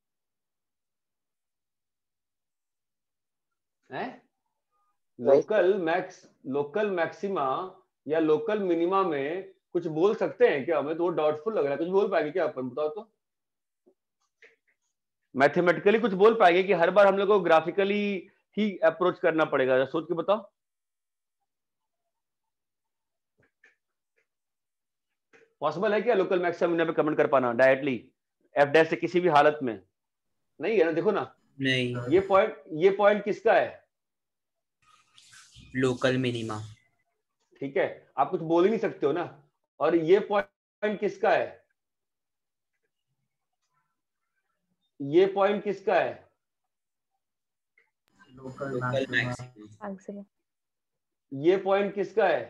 हैं? लोकल मैक्स, लोकल मैक्सिमा या लोकल मिनिमा में कुछ बोल सकते हैं क्या? हमें तो डाउटफुल लग रहा है। कुछ बोल पाएंगे क्या अपन? बताओ तो। मैथमेटिकली कुछ बोल पाएंगे कि हर बार हम लोग को ग्राफिकली ही अप्रोच करना पड़ेगा? सोच के बताओ। पॉसिबल है क्या लोकल मैक्सिमम मिनिमम पे कमेंट कर पाना डायरेक्टली एफ डैश से किसी भी हालत में? नहीं है ना? देखो ना, नहीं। ये पॉइंट ये पॉइंट किसका है? Local minima. ठीक है, आप कुछ बोल ही नहीं सकते हो ना। और ये पॉइंट किसका है? ये पॉइंट किसका है? Local maximum. ये पॉइंट किसका है?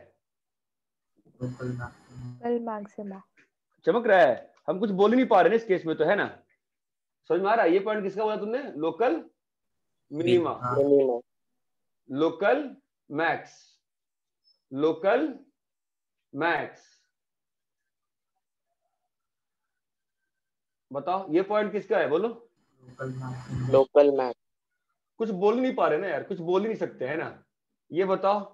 Local maxima. चमक रहा है। हम कुछ बोल ही नहीं पा रहे ना इस केस में, तो है ना? समझ में आ रहा है? ये पॉइंट किसका बोला तुमने? Local minima, local max, local max. बताओ ये पॉइंट किसका है? बोलो। Local max. कुछ बोल ही नहीं पा रहे ना यार, कुछ बोल ही नहीं सकते, है ना? ये बताओ।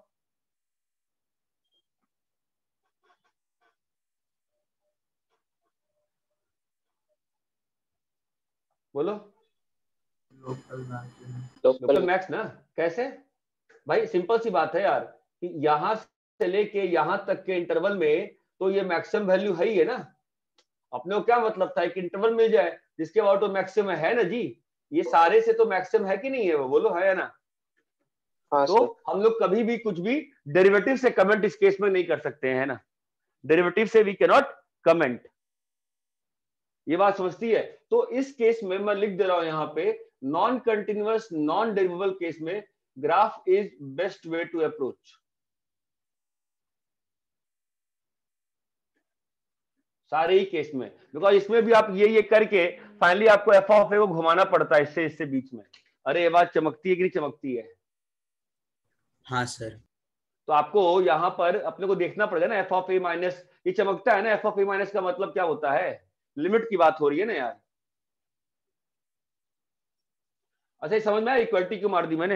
बोलो। लोकल मैक्सिमम लोकल मैक्स ना, कैसे भाई? सिंपल सी बात है यार कि यहां से लेके यहां तक के इंटरवल में तो ये मैक्सिमम वैल्यू है ही है ना। अपने को क्या मतलब था, एक इंटरवल मिल जाए जिसके बाद तो मैक्सिमम है ना जी। ये सारे से तो मैक्सिमम है कि नहीं है वो, बोलो है या ना। हाँ तो सर। हम लोग कभी भी कुछ भी डेरिवेटिव से कमेंट इस केस में नहीं कर सकते हैं ना, डेरिवेटिव से वी कैन नॉट कमेंट। ये बात समझती है? तो इस केस में मैं लिख दे रहा हूं यहां पे, non continuous non derivable case में graph is best way to approach. सारे ही केस में, बिकॉज इसमें भी आप ये ये करके फाइनली आपको एफ ऑफ ए को घुमाना पड़ता है इससे इससे बीच में। अरे ये बात चमकती है कि नहीं चमकती है? हाँ सर। तो आपको यहां पर अपने को देखना पड़ेगा ना, एफ ऑफ ए माइनस, ये चमकता है ना, एफ ऑफ ए माइनस का मतलब क्या होता है? लिमिट की बात हो रही है ना यार। अच्छा ये समझ में आया इक्वलिटी क्यों मार दी मैंने?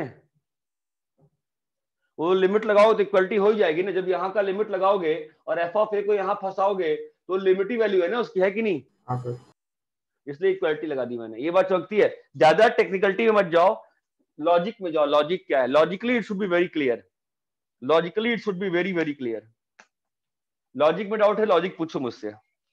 वो लिमिट लगाओ तो इक्वलिटी हो ही जाएगी ना। जब यहाँ का लिमिट लगाओगे और एफ ऑफ ए को यहाँ फंसाओगे तो लिमिट ही वैल्यू है ना उसकी, है कि नहीं? हाँ सर। इसलिए इक्वलिटी लगा दी मैंने। ये बात चमकती है। ज्यादा टेक्निकलिटी में मत जाओ, लॉजिक में जाओ। लॉजिक क्या है? Logically it should be very clear. Logically it should be very very clear. Logic में डाउट है, लॉजिक पूछो मुझसे।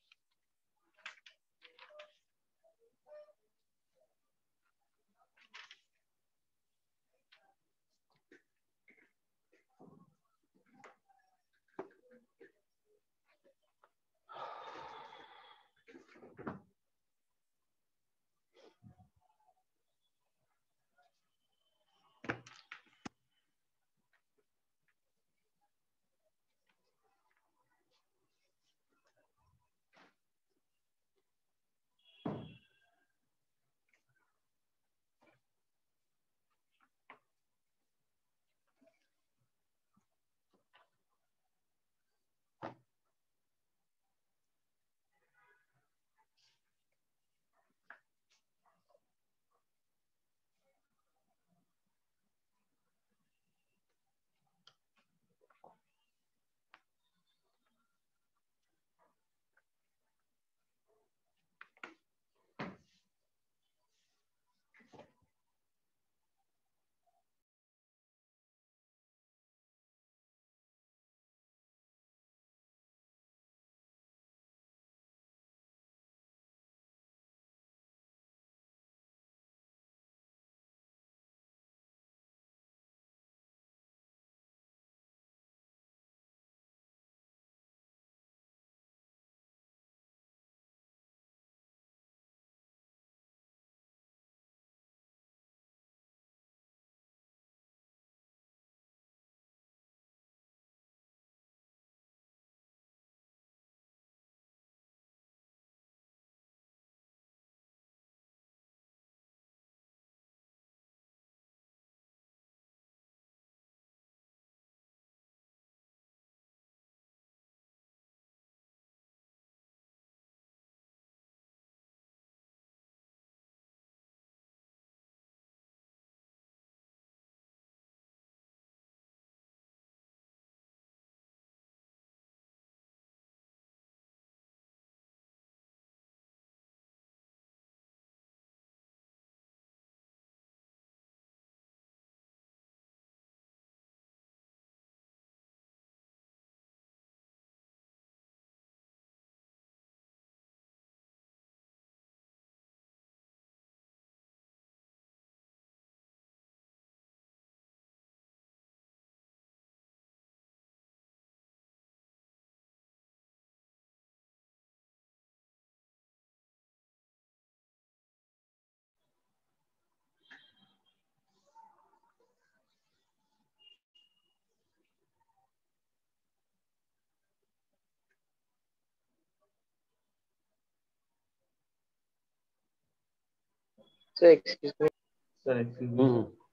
Sir excuse me. Sir excuse me hmm sir.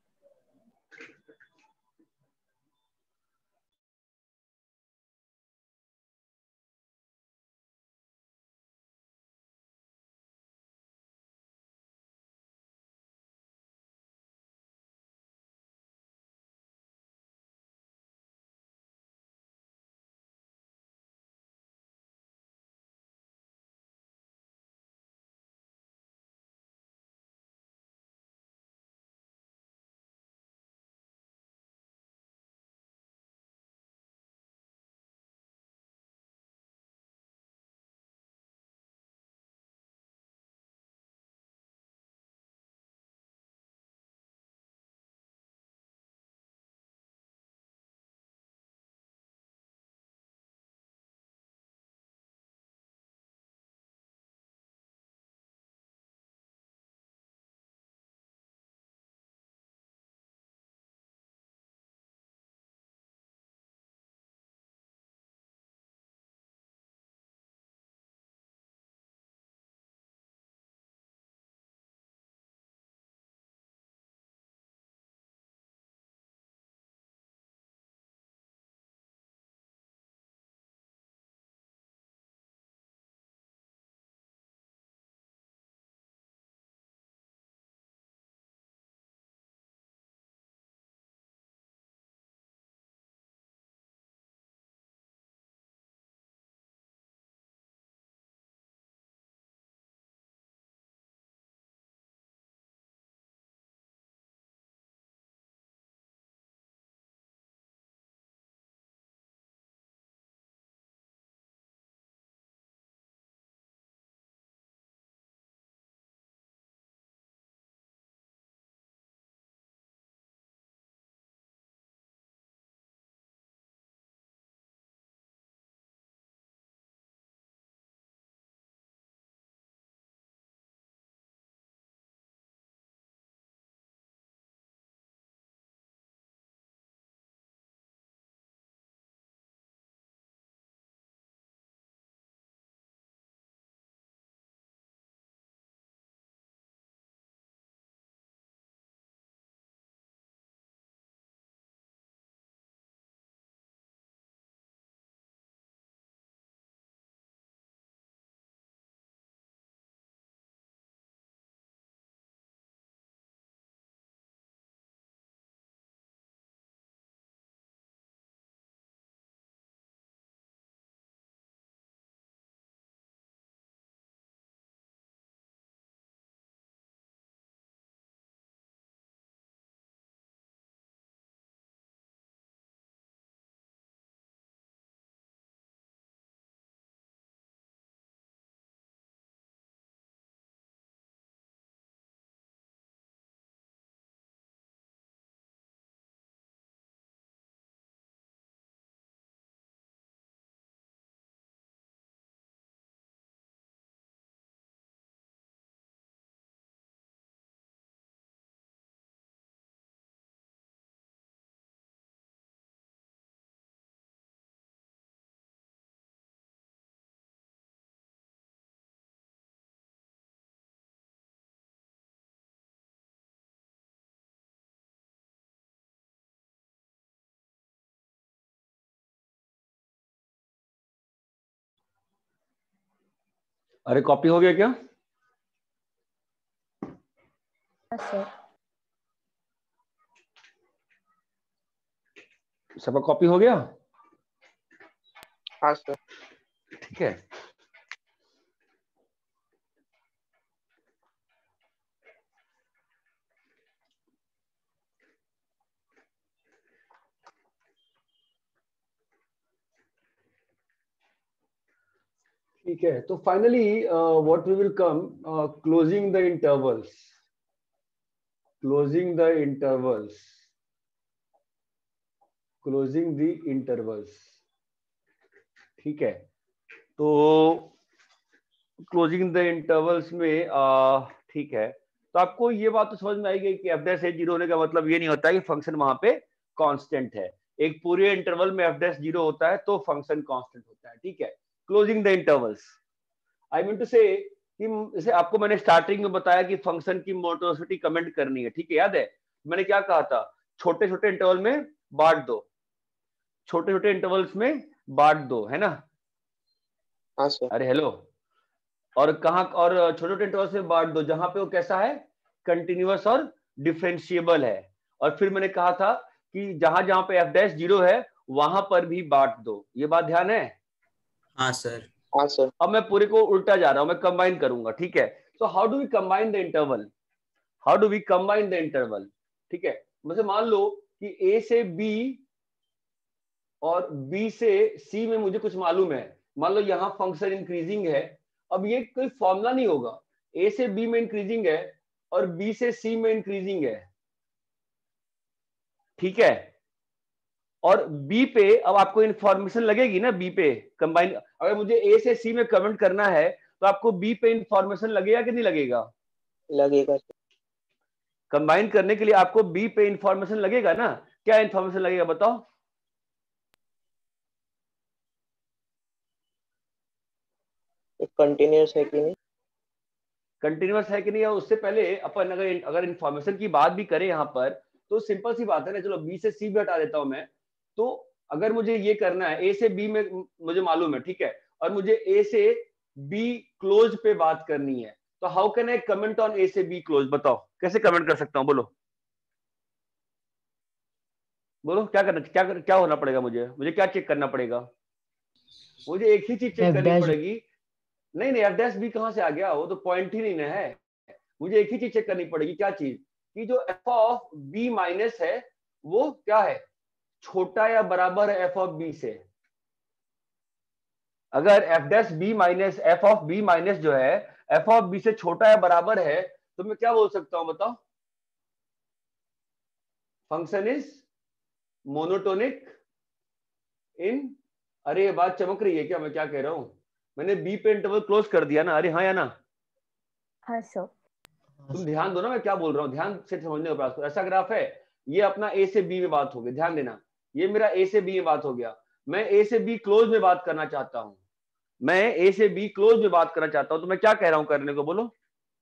अरे कॉपी हो गया क्या? सर सबका कॉपी हो गया? हाँ सर। ठीक है। ठीक है, तो finally what we will come closing the intervals, closing the intervals, closing the intervals. ठीक है, तो क्लोजिंग द इंटरवल्स में uh, ठीक है, तो आपको ये बात तो समझ में आई गई कि एफ डैश जीरो होने का मतलब ये नहीं होता कि फंक्शन वहां पे कांस्टेंट है। एक पूरे इंटरवल में एफ डैश जीरो होता है तो फंक्शन कांस्टेंट होता है। ठीक है, closing the intervals, I mean to say कि जैसे आपको मैंने स्टार्टिंग में बताया कि फंक्शन की मोनोटोनिसिटी कमेंट करनी है। ठीक है, याद है मैंने क्या कहा था? छोटे छोटे इंटरवल में बांट दो, छोटे छोटे इंटरवल्स में बांट दो, है ना? हाँ सर। अरे हेलो, और कहा, और छोटे छोटे इंटरवल्स में बांट दो जहां पे वो कैसा है, कंटिन्यूअस और डिफरेंशिएबल है। और फिर मैंने कहा था कि जहां जहां पे एफ डैश जीरो है वहां पर भी बांट दो। ये बात ध्यान है? हाँ सर। हाँ सर। अब मैं पूरे को उल्टा जा रहा हूं, मैं कंबाइन करूंगा। ठीक है, so how do we combine the interval, how do we combine the interval? ठीक है, मुझे मान लो कि ए से बी और बी से सी में मुझे कुछ मालूम है। मान लो यहाँ फंक्शन इंक्रीजिंग है। अब ये कोई फॉर्मूला नहीं होगा, ए से बी में इंक्रीजिंग है और बी से सी में इंक्रीजिंग है। ठीक है, और बी पे अब आपको इंफॉर्मेशन लगेगी ना, बी पे कंबाइन, अगर मुझे ए से सी में कमेंट करना है तो आपको बी पे इंफॉर्मेशन लगेगा कि नहीं लगेगा? लगेगा सर। कंबाइन करने के लिए आपको बी पे इंफॉर्मेशन लगेगा ना? क्या इंफॉर्मेशन लगेगा बताओ? कंटिन्यूअस है कि नहीं, कंटिन्यूअस है कि नहीं, और उससे पहले अपन अगर अगर इंफॉर्मेशन की बात भी करें यहाँ पर तो सिंपल सी बात है ना। चलो बी से सी भी हटा देता हूं मैं। तो अगर मुझे ये करना है, ए से बी में मुझे मालूम है, ठीक है, और मुझे ए से बी क्लोज पे बात करनी है, तो how can I comment on a से बी क्लोज? बताओ कैसे कमेंट कर सकता हूं? बोलो बोलो, क्या करना, क्या कर, क्या होना पड़ेगा? मुझे मुझे क्या चेक करना पड़ेगा? मुझे एक ही चीज चेक करनी पड़ेगी। नहीं नहीं, एफ डैश बी कहां से आ गया? वो तो पॉइंट ही नहीं ना है। मुझे एक ही चीज चेक करनी पड़ेगी। क्या चीज? कि जो एफ ऑफ बी माइनस है वो क्या है, छोटा या बराबर है एफ ऑफ बी से। अगर f dash b minus f of b minus जो है एफ ऑफ बी से छोटा या बराबर है तो मैं क्या बोल सकता हूं बताओ? फंक्शन इज मोनोटोनिक इन, अरे ये बात चमक रही है क्या मैं क्या कह रहा हूं? मैंने बी पे इंटरवल क्लोज कर दिया ना? अरे हाँ या ना? हाँ सर। तुम ध्यान दो ना मैं क्या बोल रहा हूँ, ध्यान से समझने का प्रयास करो। ऐसा ग्राफ है, ये अपना ए से बी में बात हो गई, ध्यान देना, ये मेरा ए से बी में बात हो गया। मैं ए से बी क्लोज में बात करना चाहता हूं, मैं ए से बी क्लोज में बात करना चाहता हूं, तो मैं क्या कह रहा हूं करने को? बोलो।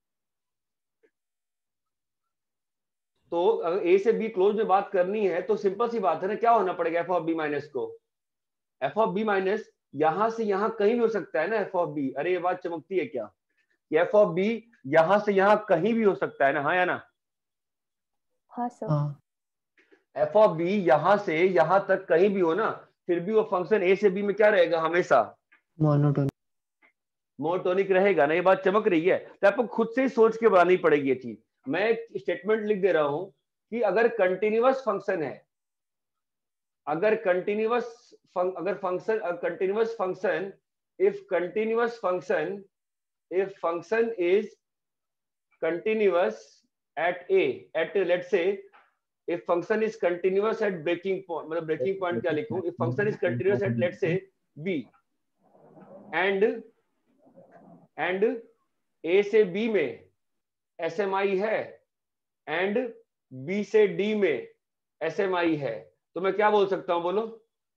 तो अगर ए से बी क्लोज में बात करनी है तो सिंपल सी बात है ना, क्या होना पड़ेगा एफ ऑफ बी माइनस को? एफ ऑफ बी माइनस यहां से यहां कहीं भी हो सकता है ना एफ ऑफ बी। अरे ये बात चमकती है क्या? एफ ऑफ बी यहां से यहां कहीं भी हो सकता है ना? हाँ या ना? हाँ सर। एफ ऑफ बी यहां से यहां तक कहीं भी हो ना, फिर भी वो फंक्शन ए से बी में क्या रहेगा? हमेशा मोनोटोनिक, मोनोटोनिक रहेगा ना? ये बात चमक रही है। तो आपको खुद से ही सोच के बनानी पड़ेगी ये चीज। मैं एक स्टेटमेंट लिख दे रहा हूं कि अगर कंटिन्यूअस फंक्शन है, अगर कंटिन्यूअस अगर function continuous function if continuous function if function is continuous at a at let's say if function is continuous at breaking point, मतलब breaking point क्या लिखूं? if function is continuous at let's say b and and a से b में S M I है and b से d में S M I है, तो मैं क्या बोल सकता हूं? बोलो।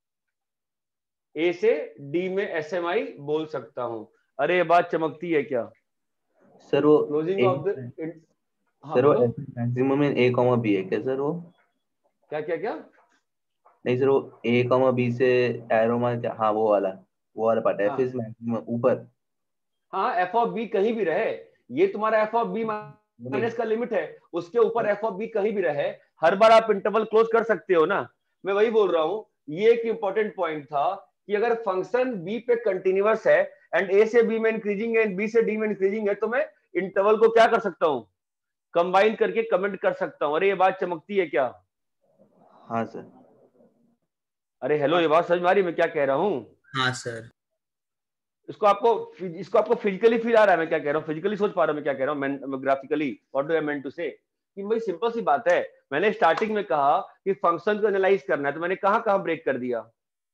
a से d में S M I बोल सकता हूं। अरे ये बात चमकती है क्या? सर वो क्लोजिंग ऑफ द, सर वो मैक्सिमम में ए कॉमा बी है क्या सर? वो क्या क्या क्या? नहीं सर, वो ए कॉमा बी से एरो मार क्या? हाँ वो वाला, वो वाला पार्ट है। हाँ। एफ इज मैक्सिमम ऊपर। हाँ एफ ऑफ बी कहीं भी रहे, ये तुम्हारा एफ ऑफ बी माइनस का लिमिट है, उसके ऊपर एफ ऑफ बी कहीं भी रहे, हर बार आप इंटरवल क्लोज कर सकते हो ना। मैं वही बोल रहा हूँ, ये एक इंपॉर्टेंट पॉइंट था कि अगर फंक्शन बी पे कंटिन्यूअस है एंड ए से बी में इंक्रीजिंग है एंड बी से डी में इंक्रीजिंग है, तो मैं इंटरवल को क्या कर सकता हूँ, कंबाइन करके कमेंट कर सकता हूँ। अरे ये बात चमकती है क्या? हाँ सर। अरे हेलो, ये बात समझ में आ रही है मैं क्या कह रहा हूँ? हाँ सर। इसको आपको इसको आपको फिजिकली फील आ रहा है मैं क्या कह रहा हूँ, फिजिकली सोच पा रहा हूँ मैं क्या कह रहा हूँ, graphically what do I mean to say, कि भाई सिंपल सी बात है, मैंने स्टार्टिंग में कहा कि फंक्शन को एनालाइज करना है, तो मैंने कहां कहां ब्रेक कर दिया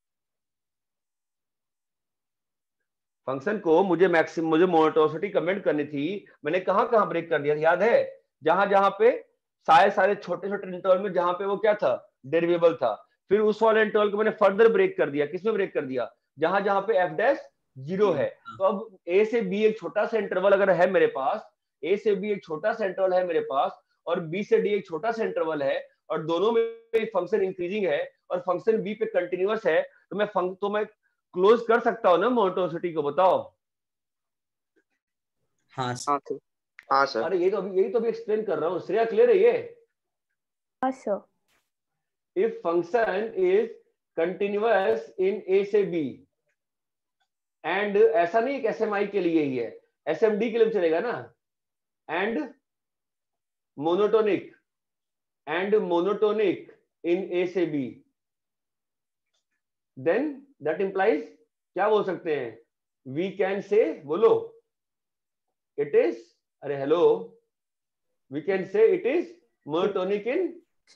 फंक्शन को, मुझे मैक्सिमम मुझे मोनोटोनिसिटी कमेंट करनी थी, मैंने कहां कहां ब्रेक कर दिया, याद है? जहां जहां पे सारे सारे छोटे छोटे इंटरवल में जहां पे वो क्या था, डेरिवेबल था, फिर उस वाले इंटरवल को मैंने फर्दर ब्रेक कर दिया, किसमें ब्रेक कर दिया, जहां जहां पे एफ डैश जीरो है। तो अब ए से बी एक छोटा सा इंटरवल अगर है मेरे पास, ए से बी एक छोटा सा इंटरवल है मेरे पास, और बी से डी एक छोटा सा इंटरवल है, और दोनों में फंक्शन इंक्रीजिंग है और फंक्शन बी पे कंटिन्यूअस है, तो मैं फंक तो मैं क्लोज कर सकता हूँ ना मोनोटोनिसिटी को, बताओ? हाँ सर। हाँ सर। हाँ सर। अरे यही तो अभी यही तो अभी एक्सप्लेन कर रहा हूँ, श्रेया क्लियर है ये? हाँ sir. If function is continuous in a से बी, एंड ऐसा नहीं कि एसएमआई के लिए ही है, एसएमडी के लिए भी चलेगा ना, and monotonic and monotonic in a से बी, देन दैट इंप्लाइज क्या बोल सकते हैं, वी कैन से, बोलो, इट इज, अरे hello, we can say it is monotonic in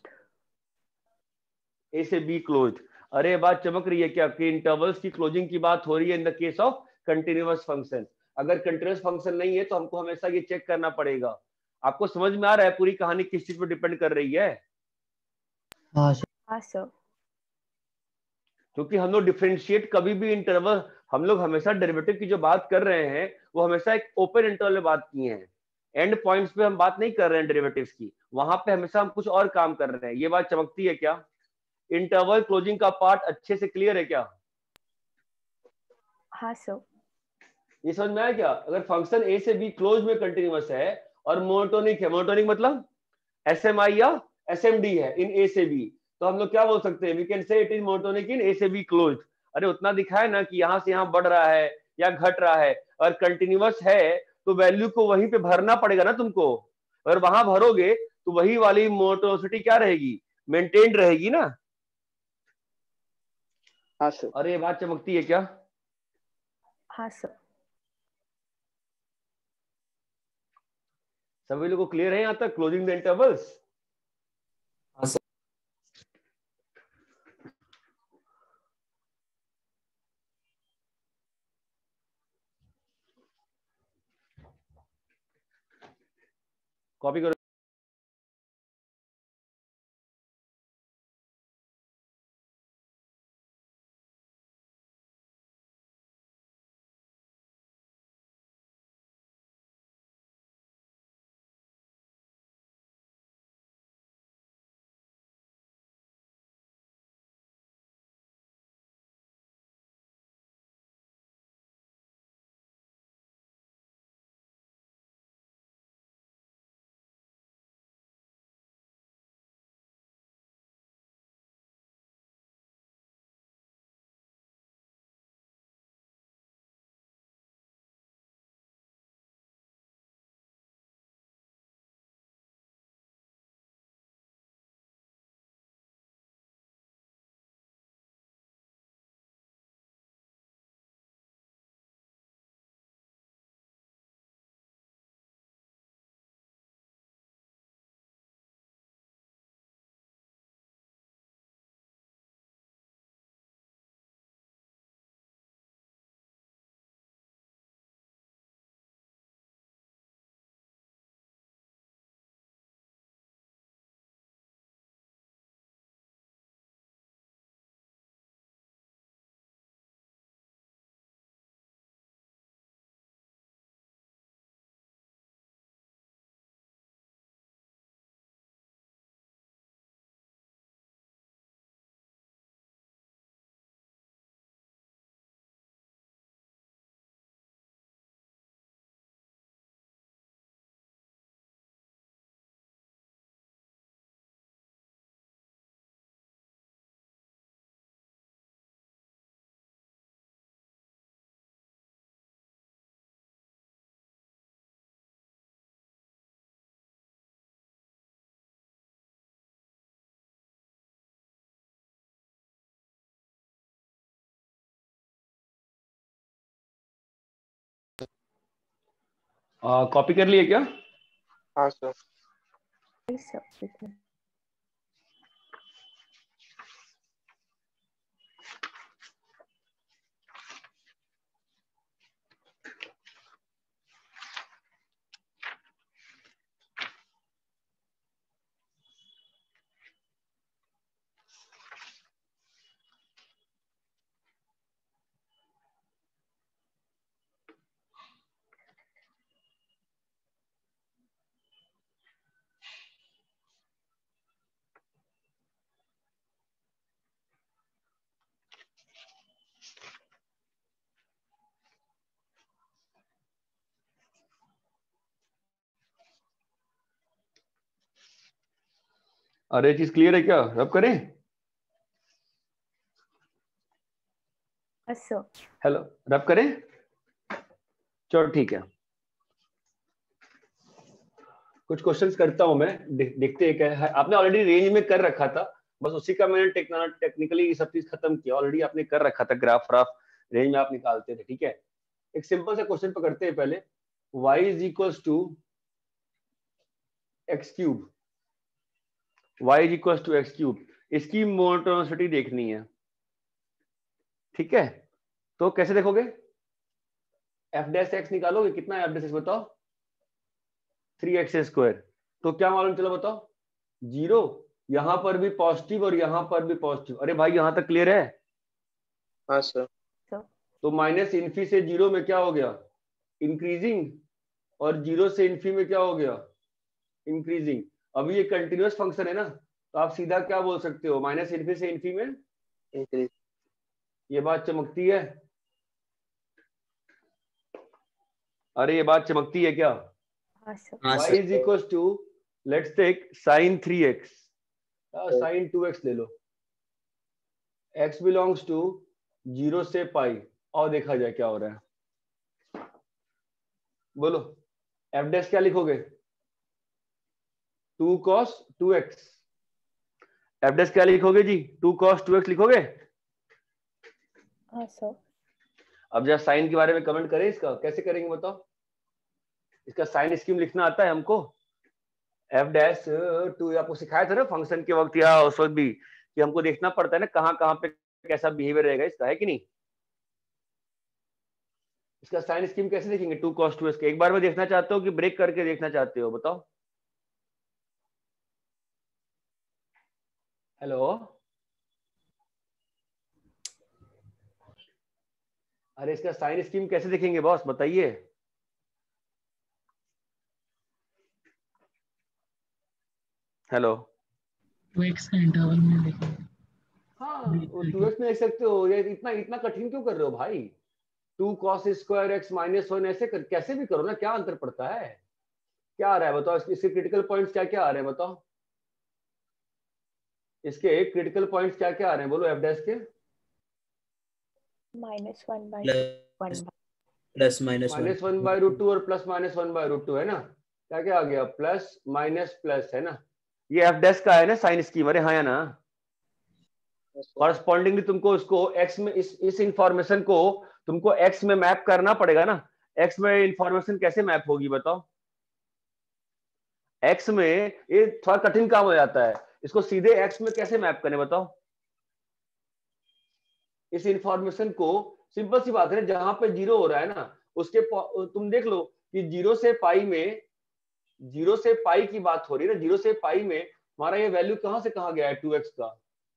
a से बी क्लोज। अरे बात चमक रही है क्या कि इंटरवल्स की क्लोजिंग की बात हो रही है in the case of continuous function. अगर कंटिन्यूअस फंक्शन नहीं है तो हमको हमेशा ये चेक करना पड़ेगा। आपको समझ में आ रहा है पूरी कहानी किस चीज पर डिपेंड कर रही है? हाँ सर। हाँ सर। क्योंकि हम लोग डिफरेंशिएट कभी भी इंटरवल, हम लोग हमेशा डेरिवेटिव की जो बात कर रहे हैं वो हमेशा एक ओपन इंटरवल में बात की है, एंड पॉइंट्स पे हम बात नहीं कर रहे हैं डेरिवेटिव्स की, वहां पे हमेशा हम कुछ और काम कर रहे हैं। ये बात चमकती है क्या? इंटरवल क्लोजिंग का पार्ट अच्छे से क्लियर है क्या? हाँ सर। ये समझ में आया क्या? अगर फंक्शन ए से बी क्लोज में कंटिन्यूअस है और मोनोटोनिक है, मोनोटोनिक मतलब एसएमआई या एसएमडी है इन ए से बी, तो हम लोग क्या बोल सकते हैं, we can say it is monotonic in a से बी क्लोज। अरे उतना दिखाए ना कि यहां से यहां बढ़ रहा है या घट रहा है, और कंटिन्यूअस है तो वैल्यू को वहीं पे भरना पड़ेगा ना तुमको, अगर वहां भरोगे तो वही वाली मोनोटोनिसिटी क्या रहेगी, मेंटेन्ड रहेगी ना। हाँ सर। अरे ये बात चमकती है क्या? हाँ सर। सभी लोगों को क्लियर है यहां तक क्लोजिंग द इंटरवल्स? हाँ सर। कॉपी करो। कॉपी कर लिए क्या? हाँ सर। अरे चीज क्लियर है क्या? रब करें? हेलो, रब करें? चलो ठीक है, कुछ क्वेश्चंस करता हूं मैं, दे, देखते हैं क्या है। आपने ऑलरेडी रेंज में कर रखा था, बस उसी का मैंने टेक्निकली सब चीज खत्म किया। ऑलरेडी आपने कर रखा था, ग्राफ व्राफ रेंज में आप निकालते थे, ठीक है। एक सिंपल सा क्वेश्चन पकड़ते हैं पहले। y is equals to x cube, y is equals to x cube, इसकी मोनोटोनिसिटी देखनी है, ठीक है। तो कैसे देखोगे? एफ डैश एक्स निकालोगे, कितना है एफ डैश एक्स बताओ? Three x square. तो क्या मालूम चलो बताओ? जीरो, यहां पर भी पॉजिटिव और यहां पर भी पॉजिटिव। अरे भाई यहां तक क्लियर है? हाँ सर। तो माइनस इन्फी से जीरो में क्या हो गया? इंक्रीजिंग, और जीरो से इन्फी में क्या हो गया? इंक्रीजिंग। अभी ये कंटिन्यूअस फंक्शन है ना, तो आप सीधा क्या बोल सकते हो? माइनस इन्फी से इन्फी में इंक्रीज। ये बात चमकती है? अरे ये बात चमकती है क्या? y is equal to, let's take sine three x, sine two x ले लो, x बिलोंग्स टू जीरो से पाई, और देखा जाए क्या हो रहा है। बोलो एफ डैश क्या लिखोगे? Two cos two x. F dash क्या लिखोगे जी? टू कॉस टू एक्स लिखोगे? हाँ सर। अब जरा साइन के बारे में कमेंट करें, इसका कैसे करेंगे बताओ? इसका साइन स्कीम लिखना आता है हमको? एफ डैश टू आपको सिखाया था ना फंक्शन के वक्त या उस वक्त भी, कि हमको देखना पड़ता है ना कहां कहां पे कैसा बिहेवियर रहेगा इसका, है कि नहीं। इसका साइन स्कीम कैसे देखेंगे? Two cos two x. एक बार में देखना चाहते हो कि ब्रेक करके देखना चाहते हो बताओ? हेलो, अरे इसका साइन स्कीम कैसे देखेंगे बॉस बताइए? हेलो, टू एक्स का इंटरवल में देखेंगे। हाँ टू एक्स में देख सकते हो। ये इतना इतना कठिन क्यों कर रहे हो भाई? Two cos square x minus one, ऐसे कर, कैसे भी करो ना, क्या अंतर पड़ता है? क्या आ रहा है बताओ? इसके क्रिटिकल पॉइंट्स क्या क्या आ रहे हैं बताओ? इसके क्रिटिकल पॉइंट्स क्या क्या आ रहे हैं बोलो एफ डैश के? Minus one by plus plus minus one minus one by root two और plus minus one by root two है ना। क्या क्या आ गया? प्लस माइनस प्लस है ना। ये एफ डैश का है ना साइन स्कीम? अरे हाँ या ना। कॉरस्पॉन्डिंगली तुमको इसको एक्स में, इस इस इंफॉर्मेशन को तुमको एक्स में मैप करना पड़ेगा ना। एक्स में इंफॉर्मेशन कैसे मैप होगी बताओ? एक्स में ये थोड़ा कठिन काम हो जाता है, इसको सीधे एक्स में कैसे मैप करें बताओ? इस इंफॉर्मेशन को, सिंपल सी बात है, जहां पे जीरो हो रहा है ना उसके तुम देख लो कि जीरो से पाई में, जीरो से पाई की बात हो रही है ना, जीरो से पाई में हमारा ये वैल्यू कहां से कहां गया है टू एक्स का?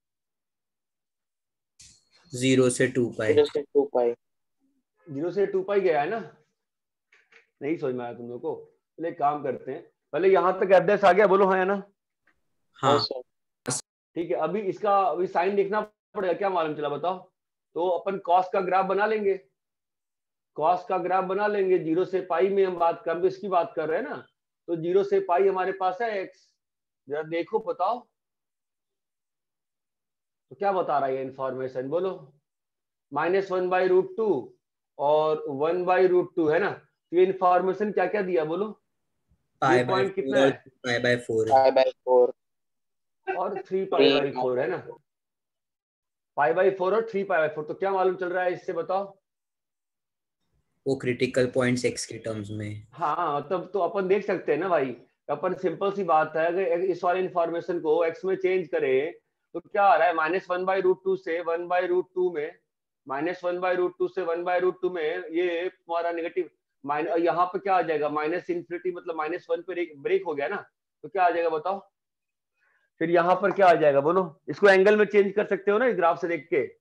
जीरो से टू पाई। जीरो से टू पाई। जीरो से टू पाई गया है ना। नहीं समझ में आया तुम लोग को? पहले एक काम करते हैं, पहले यहां तक एफ डैश आ गया बोलो हाँ या ना? हाँ ठीक है। अभी इसका अभी साइन देखना पड़ेगा, क्या मालूम चला बताओ? तो अपन कॉस का ग्राफ बना लेंगे, कॉस का ग्राफ बना लेंगे। जीरो से पाई में हम बात कर, इसकी बात कर रहे हैं ना, तो जीरो से पाई हमारे पास है एक्स। जरा देखो बताओ तो क्या बता रहा है ये इंफॉर्मेशन बोलो? Minus one by root two और वन बाई रूट टू है ना। तो ये इंफॉर्मेशन क्या क्या दिया बोलो? पाई ये बाय पॉइंट कितना फोर है? Pi by four pi by four और थ्री पाई बाई फोर है ना। पाई बाई फोर और थ्री पाई बाई फोर। तो क्या मालूम चल रहा है इससे बताओ? वो क्रिटिकल पॉइंट्स एक्स के टर्म्स में। हाँ तब तो अपन देख सकते हैं ना भाई, अपन सिंपल सी बात है, अगर इस वाले इंफॉर्मेशन को एक्स में चेंज करें तो क्या आ रहा है, minus one by root two से वन बाई रूट टू में, minus one by root two से वन बाई रूट टू में ये तुम्हारा नेगेटिव माइन, यहाँ पे क्या आ जाएगा माइनस इन्फिनिटी, मतलब माइनस वन पे ब्रेक हो गया ना, तो क्या आ जाएगा बताओ, फिर यहाँ पर क्या आ जाएगा बोलो, इसको एंगल में चेंज कर सकते हो ना इस ग्राफ से देख के।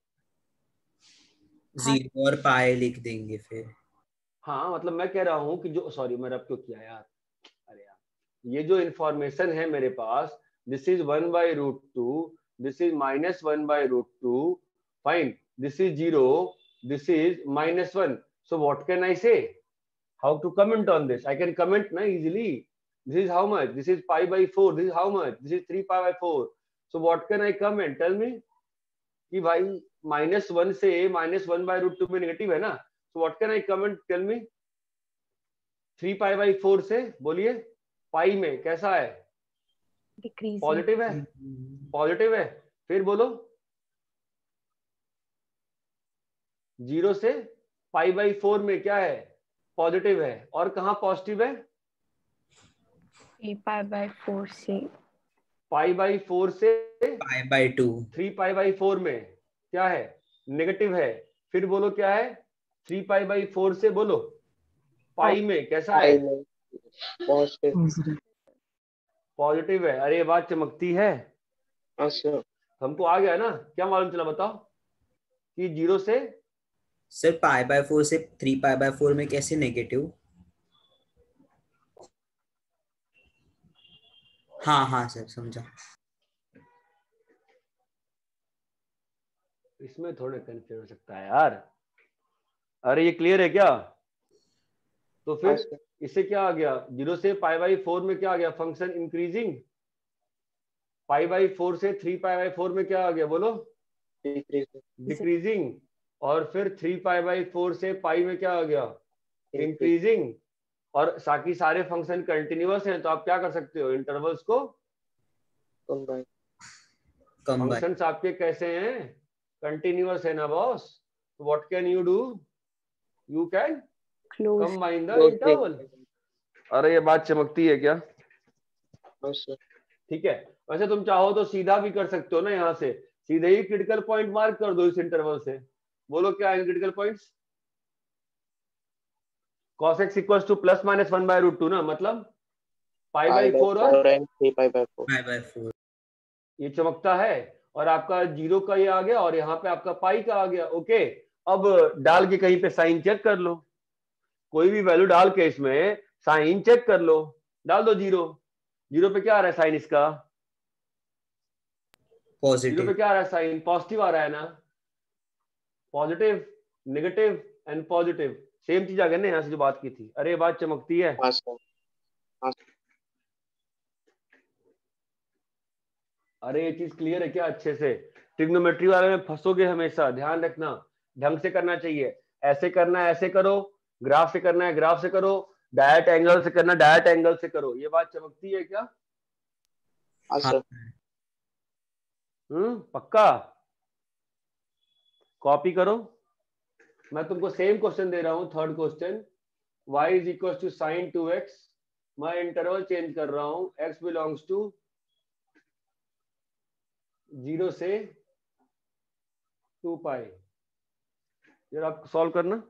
जीरो और पाई लिख देंगे फिर। हाँ मतलब मैं कह रहा हूँ कि जो, सॉरी मैं रब क्यों किया यार, अरे यार ये जो इंफॉर्मेशन है मेरे पास, this is one by root two, this is minus one by root two, fine, this is zero, this is minus one, so what can I say, how to comment on this, I can comment na easily, this is how much, this is pi by four, this is how much, this is three pi by four, so what can I comment, tell me कि भाई minus one से minus one by root two में negative है ना, so what can I comment, tell me, three pi by four से बोलिए पाई में कैसा है, पॉजिटिव है, पॉजिटिव है, फिर बोलो जीरो से पाई बाई फोर में क्या है, पॉजिटिव है, और कहाँ पॉजिटिव है, थ्री पाई बाई फोर से पाई बाई फोर से pi by two, three pi by four में क्या है, नेगेटिव है, फिर बोलो क्या है, थ्री पाई बाई फोर से बोलो पाई में कैसा है, पॉजिटिव। पॉजिटिव है, अरे ये बात चमकती है, अच्छा हमको आ गया ना, क्या मालूम चला बताओ, कि जीरो से, सर पाई बाय फोर से थ्री पाई बाय फोर में कैसे नेगेटिव, हाँ हाँ सर समझा। इसमें थोड़े कंफ्यूज हो सकता है यार, अरे ये क्लियर है क्या, तो फिर इससे क्या आ गया, जीरो से पाई बाई फोर में क्या आ गया, function increasing, pi by four से थ्री पाई बाई फोर में क्या आ गया बोलो, डिक्रीजिंग, और फिर थ्री पाई बाई फोर से पाई में क्या आ गया, इंक्रीजिंग, और बाकी सारे फंक्शन कंटिन्यूअस हैं, तो आप क्या कर सकते हो, इंटरवल्स को फंक्शंस आपके कैसे हैं, कंटिन्यूअस है ना बॉस, तो what can you do, you can combine the interval, अरे ये बात चमकती है क्या, ठीक है, वैसे तुम चाहो तो सीधा भी कर सकते हो ना, यहाँ से सीधे ही क्रिटिकल पॉइंट मार्क कर दो इस इंटरवल से, बोलो क्या है critical points, cos x equals to plus minus one by root two ना, मतलब पाई बाई फोर और three pi by four, pi by four, ये चमकता है, और आपका जीरो का ये आ गया, और यहाँ पे आपका पाई का आ गया, ओके, अब डाल के कहीं पे साइन चेक कर लो, कोई भी वैल्यू डाल के इसमें साइन चेक कर लो, डाल दो जीरो, जीरो पे क्या आ रहा है साइन इसका, जीरो पे पॉजिटिव, क्या आ रहा है साइन, पॉजिटिव आ रहा है ना, positive, negative and positive, same चीज आ गई ना यहाँ से जो बात की थी, अरे बात चमकती है, अरे ये चीज क्लियर है क्या अच्छे से, ट्रिग्नोमेट्री वाले में फंसोगे हमेशा, ध्यान रखना, ढंग से करना चाहिए, ऐसे करना है ऐसे करो, ग्राफ से करना है ग्राफ से करो, डायरेक्ट एंगल से करना डायरेक्ट एंगल से करो, ये बात चमकती है क्या, हाँ हम्म पक्का, कॉपी करो, मैं तुमको सेम क्वेश्चन दे रहा हूं, third question, y is equal to sine two x, मैं इंटरवल चेंज कर रहा हूं, x बिलोंग्स टू जीरो से टू पाई, यार आप सॉल्व करना।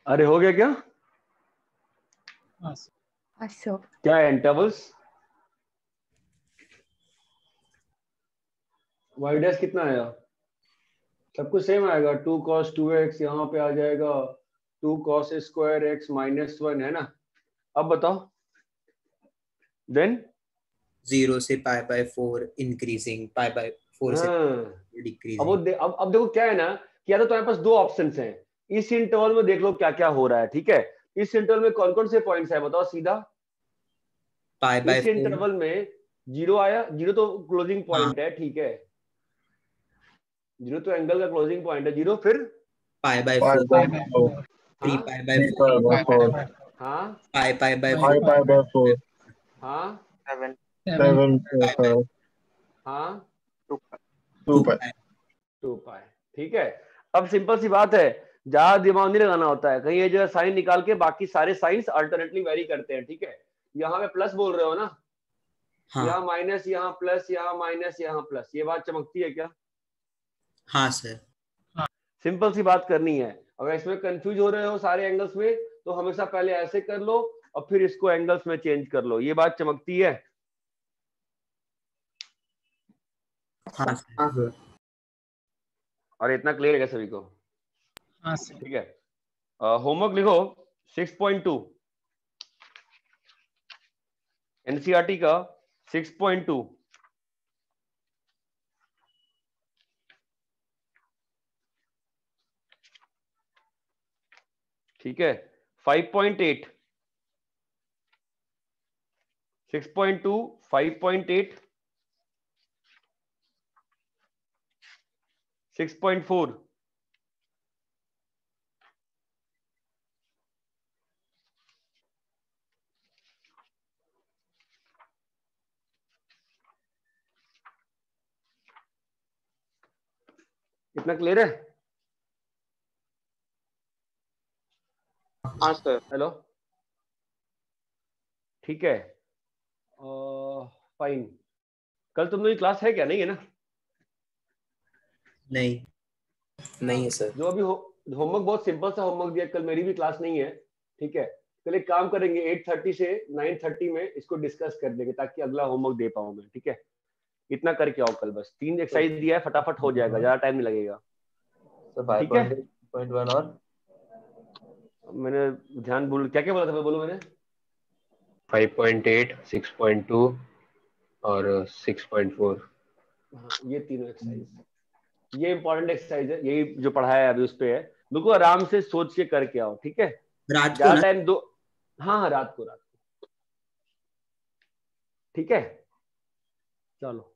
अरे हो गया क्या? हाँ अच्छा क्या है इंटरवल्स? वाई डैश कितना आया? सब कुछ सेम आएगा, टू कॉस टू एक्स यहाँ पे आ जाएगा, two cos square x minus one, है ना? अब बताओ देन। जीरो से pi by four increasing, pi by four से हाँ अब वो डिक्रीजिंग। दे, अब अब देखो क्या है ना कि या तो तुम्हारे पास दो ऑप्शंस हैं, इस इंटरवल में देख लो क्या क्या हो रहा है, ठीक है? इस इंटरवल में कौन कौन से पॉइंट्स है बताओ सीधा। पाई बाय इस फोर। इंटरवल में जीरो आया, जीरो तो क्लोजिंग पॉइंट है, ठीक है, जीरो तो एंगल का क्लोजिंग पॉइंट है, जीरो फिर pi by Five four. by by four. four. Three हाँ pi by Three four. pi by Five four. by हाँ pi pi by five Five four. pi by four. हाँ seven, seven Seven pi pi by हाँ two, two two pi. Pi. Two pi, ठीक है। अब simple सी बात है, ज्यादा दिमाग नहीं लगाना होता है, कहीं ये जो साइन निकाल के बाकी सारे साइंस अल्टरनेटली वेरी करते हैं, ठीक है? यहाँ पे प्लस बोल रहे हो ना, हाँ यहाँ माइनस, यहाँ प्लस, यहाँ माइनस, यहाँ प्लस, ये बात चमकती है क्या? हाँ सर। सिंपल सी बात करनी है। अगर इसमें कंफ्यूज हो रहे हो सारे एंगल्स में, तो हमेशा पहले ऐसे कर लो और फिर इसको एंगल्स में चेंज कर लो, ये बात चमकती है। हाँ सर। हाँ सर. और इतना क्लियर है सभी को? हाँ सर ठीक है, होमवर्क लिखो सिक्स पॉइंट टू, एनसीईआरटी का सिक्स पॉइंट टू। ठीक है, five point eight, six point two, five point eight, six point four, इतना क्लियर है? हाँ सर। हेलो, ठीक है, फाइन। कल तुम लोग की क्लास है क्या? नहीं है ना? नहीं नहीं है सर। जो अभी होमवर्क बहुत सिंपल सा होमवर्क दिया, कल मेरी भी क्लास नहीं है, ठीक है? कल एक काम करेंगे, एट थर्टी से नाइन थर्टी में इसको डिस्कस कर देंगे ताकि अगला होमवर्क दे पाऊं मैं, ठीक है? इतना करके आओ कल, बस तीन एक्सरसाइज दिया है, फटाफट हो जाएगा, ज्यादा टाइम नहीं लगेगा, So five ठीक है? point eight point one और मैंने ध्यान भूल, क्या क्या बोला था मैं, बोलूं मैंने? Five point eight, six point two और सिक्स पॉइंट फोर। हाँ, ये तीनों एक्सरसाइज, ये इंपॉर्टेंट एक्सरसाइज है, यही जो पढ़ाया है अभी उस पे है, बिल्कुल आराम से सोच के करके आओ, ठीक है? रात को ज्यादा ना? टाइम दो। हाँ हाँ, रात को, रात को, ठीक है? चलो।